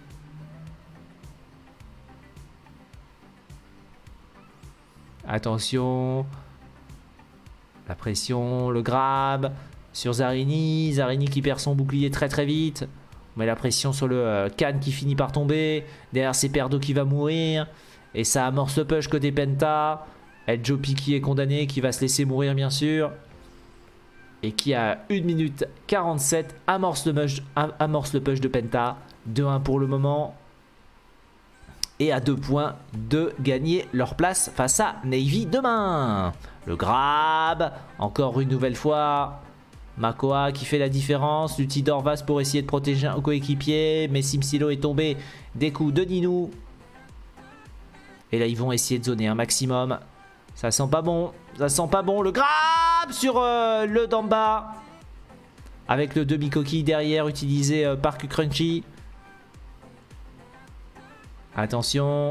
Attention. La pression, le grab sur Zarini. Zarini qui perd son bouclier très très vite. On met la pression sur le Khan qui finit par tomber. Derrière c'est Perdo qui va mourir. Et ça amorce le push côté Penta. El Jopi qui est condamné, qui va se laisser mourir bien sûr. Et qui a 1 minute 47 amorce le push de Penta. 2-1 pour le moment. Et à 2 points de gagner leur place face à Navy demain. Le grab, encore une nouvelle fois. Makoa qui fait la différence. L'ulti d'Orvas pour essayer de protéger un coéquipier. Mais Simsilo est tombé des coups de Nino. Et là, ils vont essayer de zoner un maximum. Ça sent pas bon. Ça sent pas bon. Le grab sur le d'en bas. Avec le demi-coquille derrière utilisé par Crunchy. Attention.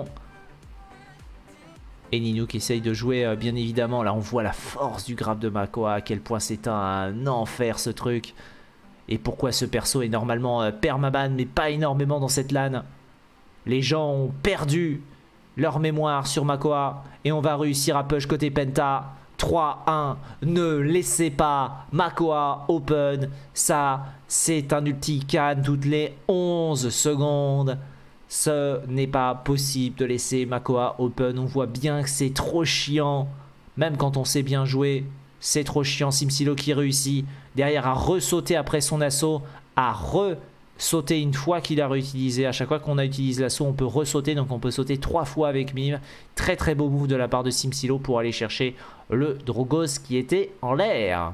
Et Nino qui essaye de jouer bien évidemment. Là on voit la force du grab de Makoa. À quel point c'est un enfer ce truc. Et pourquoi ce perso est normalement permaban. Mais pas énormément dans cette LAN. Les gens ont perdu leur mémoire sur Makoa. Et on va réussir à push côté Penta. 3-1. Ne laissez pas Makoa open. Ça c'est un ulti Khan toutes les 11 secondes. Ce n'est pas possible de laisser Makoa open. On voit bien que c'est trop chiant. Même quand on sait bien jouer, c'est trop chiant. Simsilo qui réussit derrière à ressauter après son assaut. À ressauter une fois qu'il a réutilisé. À chaque fois qu'on a utilisé l'assaut, on peut ressauter. Donc on peut sauter 3 fois avec Miv. Très très beau move de la part de Simsilo pour aller chercher le Drogos qui était en l'air.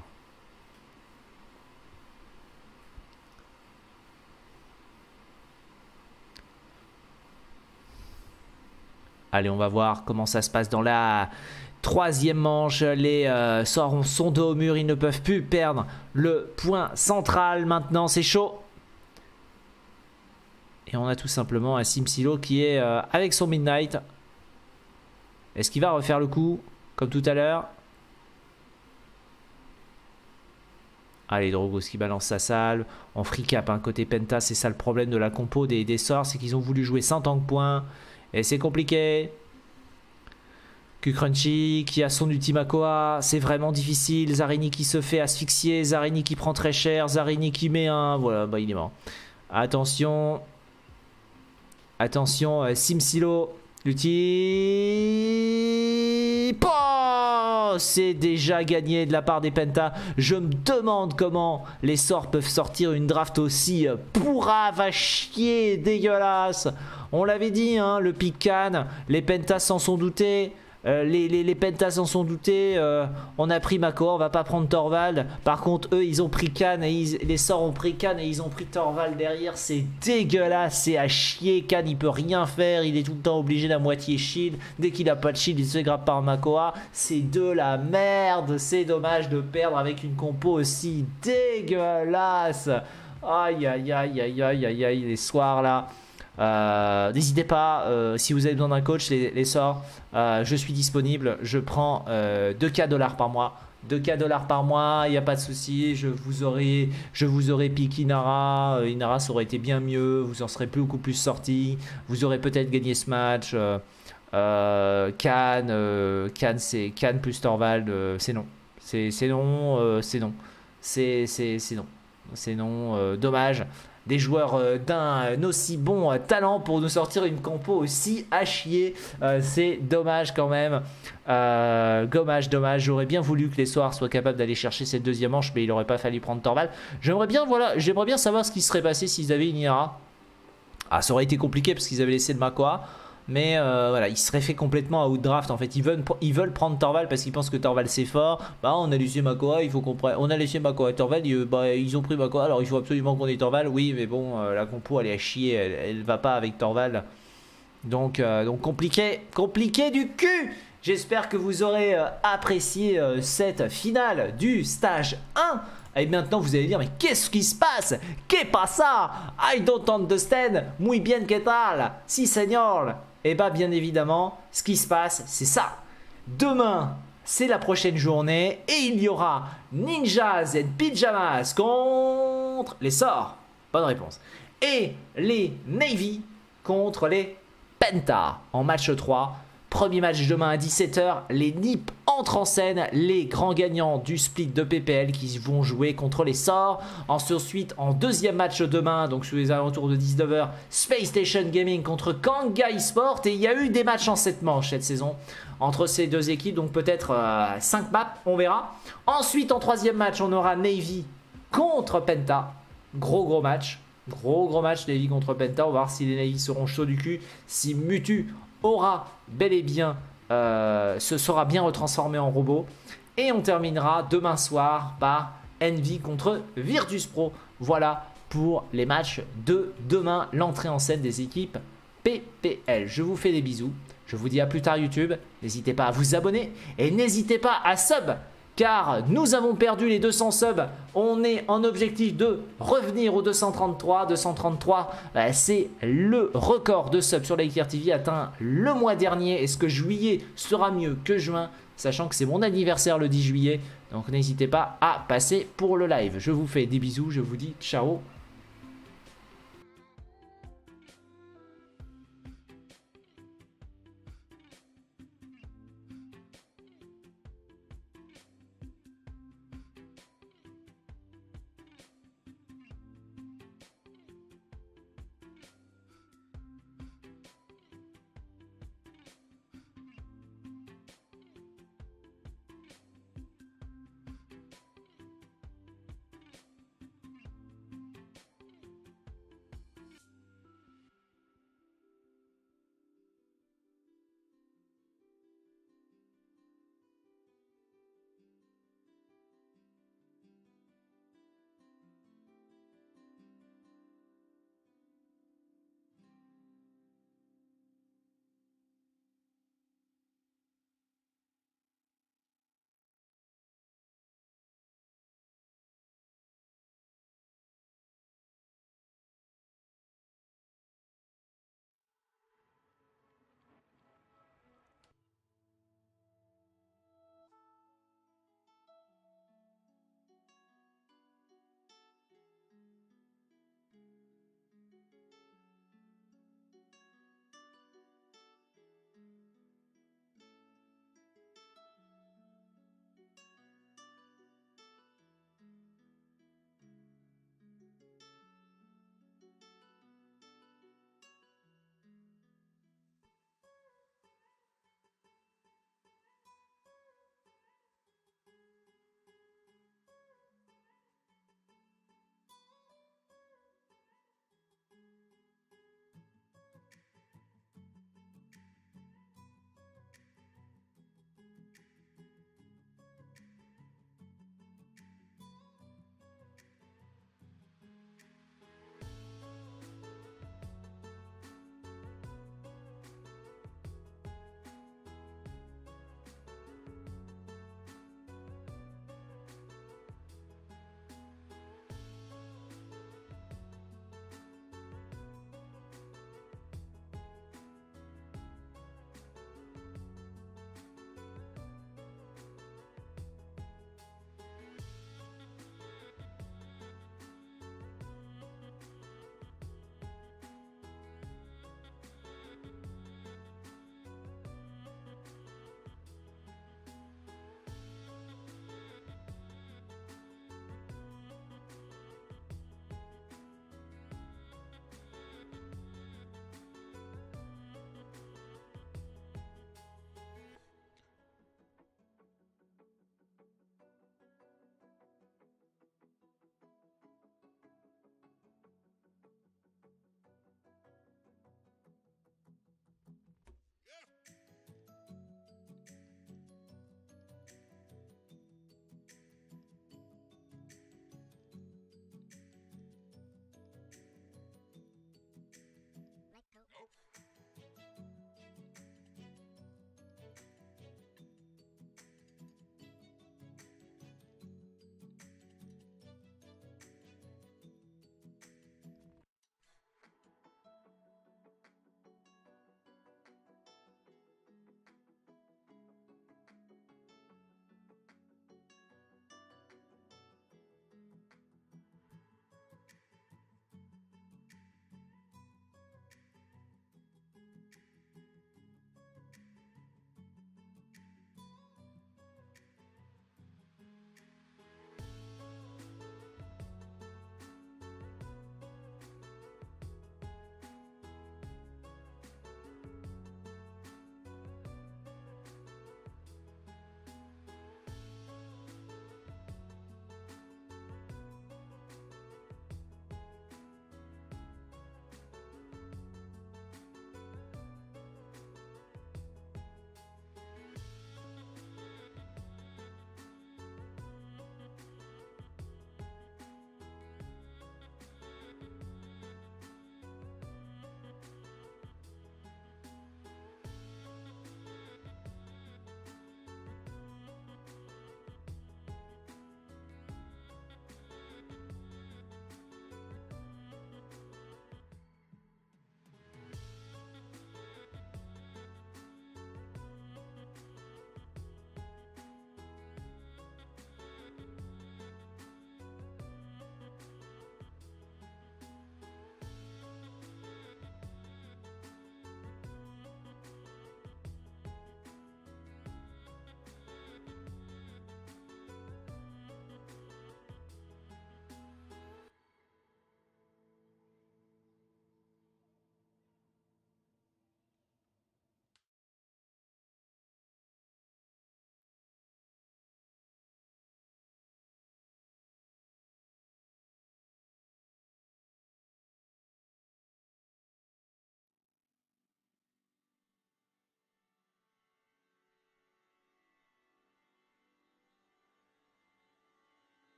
Allez, on va voir comment ça se passe dans la troisième manche. Les sorts sont dos au mur, ils ne peuvent plus perdre le point central. Maintenant, c'est chaud. Et on a tout simplement un Simsilo qui est avec son Midnight. Est-ce qu'il va refaire le coup comme tout à l'heure? Allez, Drogos qui balance sa salve. En free cap, hein, côté Penta, c'est ça le problème de la compo des sorts. C'est qu'ils ont voulu jouer sans tank point. Et c'est compliqué. Crunchy qui a son ulti Makoa. C'est vraiment difficile. Zarini qui se fait asphyxier. Zarini qui prend très cher. Zarini qui met un... Voilà, bah il est mort. Attention. Attention, Simsilo. L'ulti... Oh, c'est déjà gagné de la part des Penta. Je me demande comment les sorts peuvent sortir une draft aussi pourrave à chier, dégueulasse. On l'avait dit, hein, le pick Khan, les Pentas s'en sont doutés. Les Pentas s'en sont doutés. On a pris Makoa, on va pas prendre Torvald. Par contre, eux, ils ont pris Khan et les sorts ont pris Khan et ils ont pris Torvald derrière. C'est dégueulasse, c'est à chier. Khan, il peut rien faire. Il est tout le temps obligé d'à moitié shield. Dès qu'il a pas de shield, il se grappe par Makoa. C'est de la merde. C'est dommage de perdre avec une compo aussi dégueulasse. Aïe, aïe, aïe, aïe, aïe, aïe, aïe, les soirs là. N'hésitez pas, si vous avez besoin d'un coach, les sorts, je suis disponible. Je prends 2K $ par mois. 2K $ par mois, il n'y a pas de souci. Je vous aurais piqué Inara. Inara, ça aurait été bien mieux. Vous en serez beaucoup plus sorti. Vous aurez peut-être gagné ce match. Cannes, c'est Cannes plus Torvald. C'est non. C'est non. C'est non. C'est non. C'est non. Dommage. Des joueurs d'un aussi bon talent pour nous sortir une compo aussi à chier. C'est dommage quand même. Dommage. J'aurais bien voulu que les Soirs soient capables d'aller chercher cette deuxième manche, mais il n'aurait pas fallu prendre Torvald. J'aimerais bien savoir ce qui serait passé s'ils avaient une Inara. Ah, ça aurait été compliqué parce qu'ils avaient laissé le Makoa. Mais voilà, ils seraient fait complètement outdraft. En fait, ils veulent prendre Torvald parce qu'ils pensent que Torvald c'est fort. Bah, on a laissé Makoa, il faut qu'on prenne. On a laissé Makoa et Torvald. Ils ont pris Makoa, alors il faut absolument qu'on ait Torvald. Oui, mais bon, la compo elle est à chier, elle va pas avec Torvald. Donc compliqué du cul. J'espère que vous aurez apprécié cette finale du stage 1. Et maintenant vous allez dire, mais qu'est-ce qui se passe? Qu'est pas ça? I don't understand. Muy bien que tal? Si señor. Et bah bien évidemment, ce qui se passe, c'est ça. Demain, c'est la prochaine journée et il y aura Ninjas and Pyjamas contre les Sorts. Bonne réponse. Et les Navy contre les Penta en match 3. Premier match demain à 17 h. Les NiP entrent en scène. Les grands gagnants du split de PPL qui vont jouer contre les Sorts. Ensuite, en deuxième match demain, donc sur les alentours de 19 h, Space Station Gaming contre Kanga eSport. Et il y a eu des matchs en 7 manches cette saison entre ces deux équipes. Donc peut-être 5 maps, on verra. Ensuite, en troisième match, on aura Navy contre Penta. Gros match. Gros match Navy contre Penta. On va voir si les Navy seront chauds du cul. Si Mutu aura bel et bien se sera bien retransformé en robot. Et on terminera demain soir par Envy contre Virtus Pro. Voilà pour les matchs de demain, l'entrée en scène des équipes PPL. Je vous fais des bisous. Je vous dis à plus tard YouTube. N'hésitez pas à vous abonner et n'hésitez pas à sub, car nous avons perdu les 200 subs. On est en objectif de revenir aux 233. 233, c'est le record de subs sur Laker TV atteint le mois dernier. Est-ce que juillet sera mieux que juin? Sachant que c'est mon anniversaire le 10 juillet. Donc n'hésitez pas à passer pour le live. Je vous fais des bisous. Je vous dis ciao.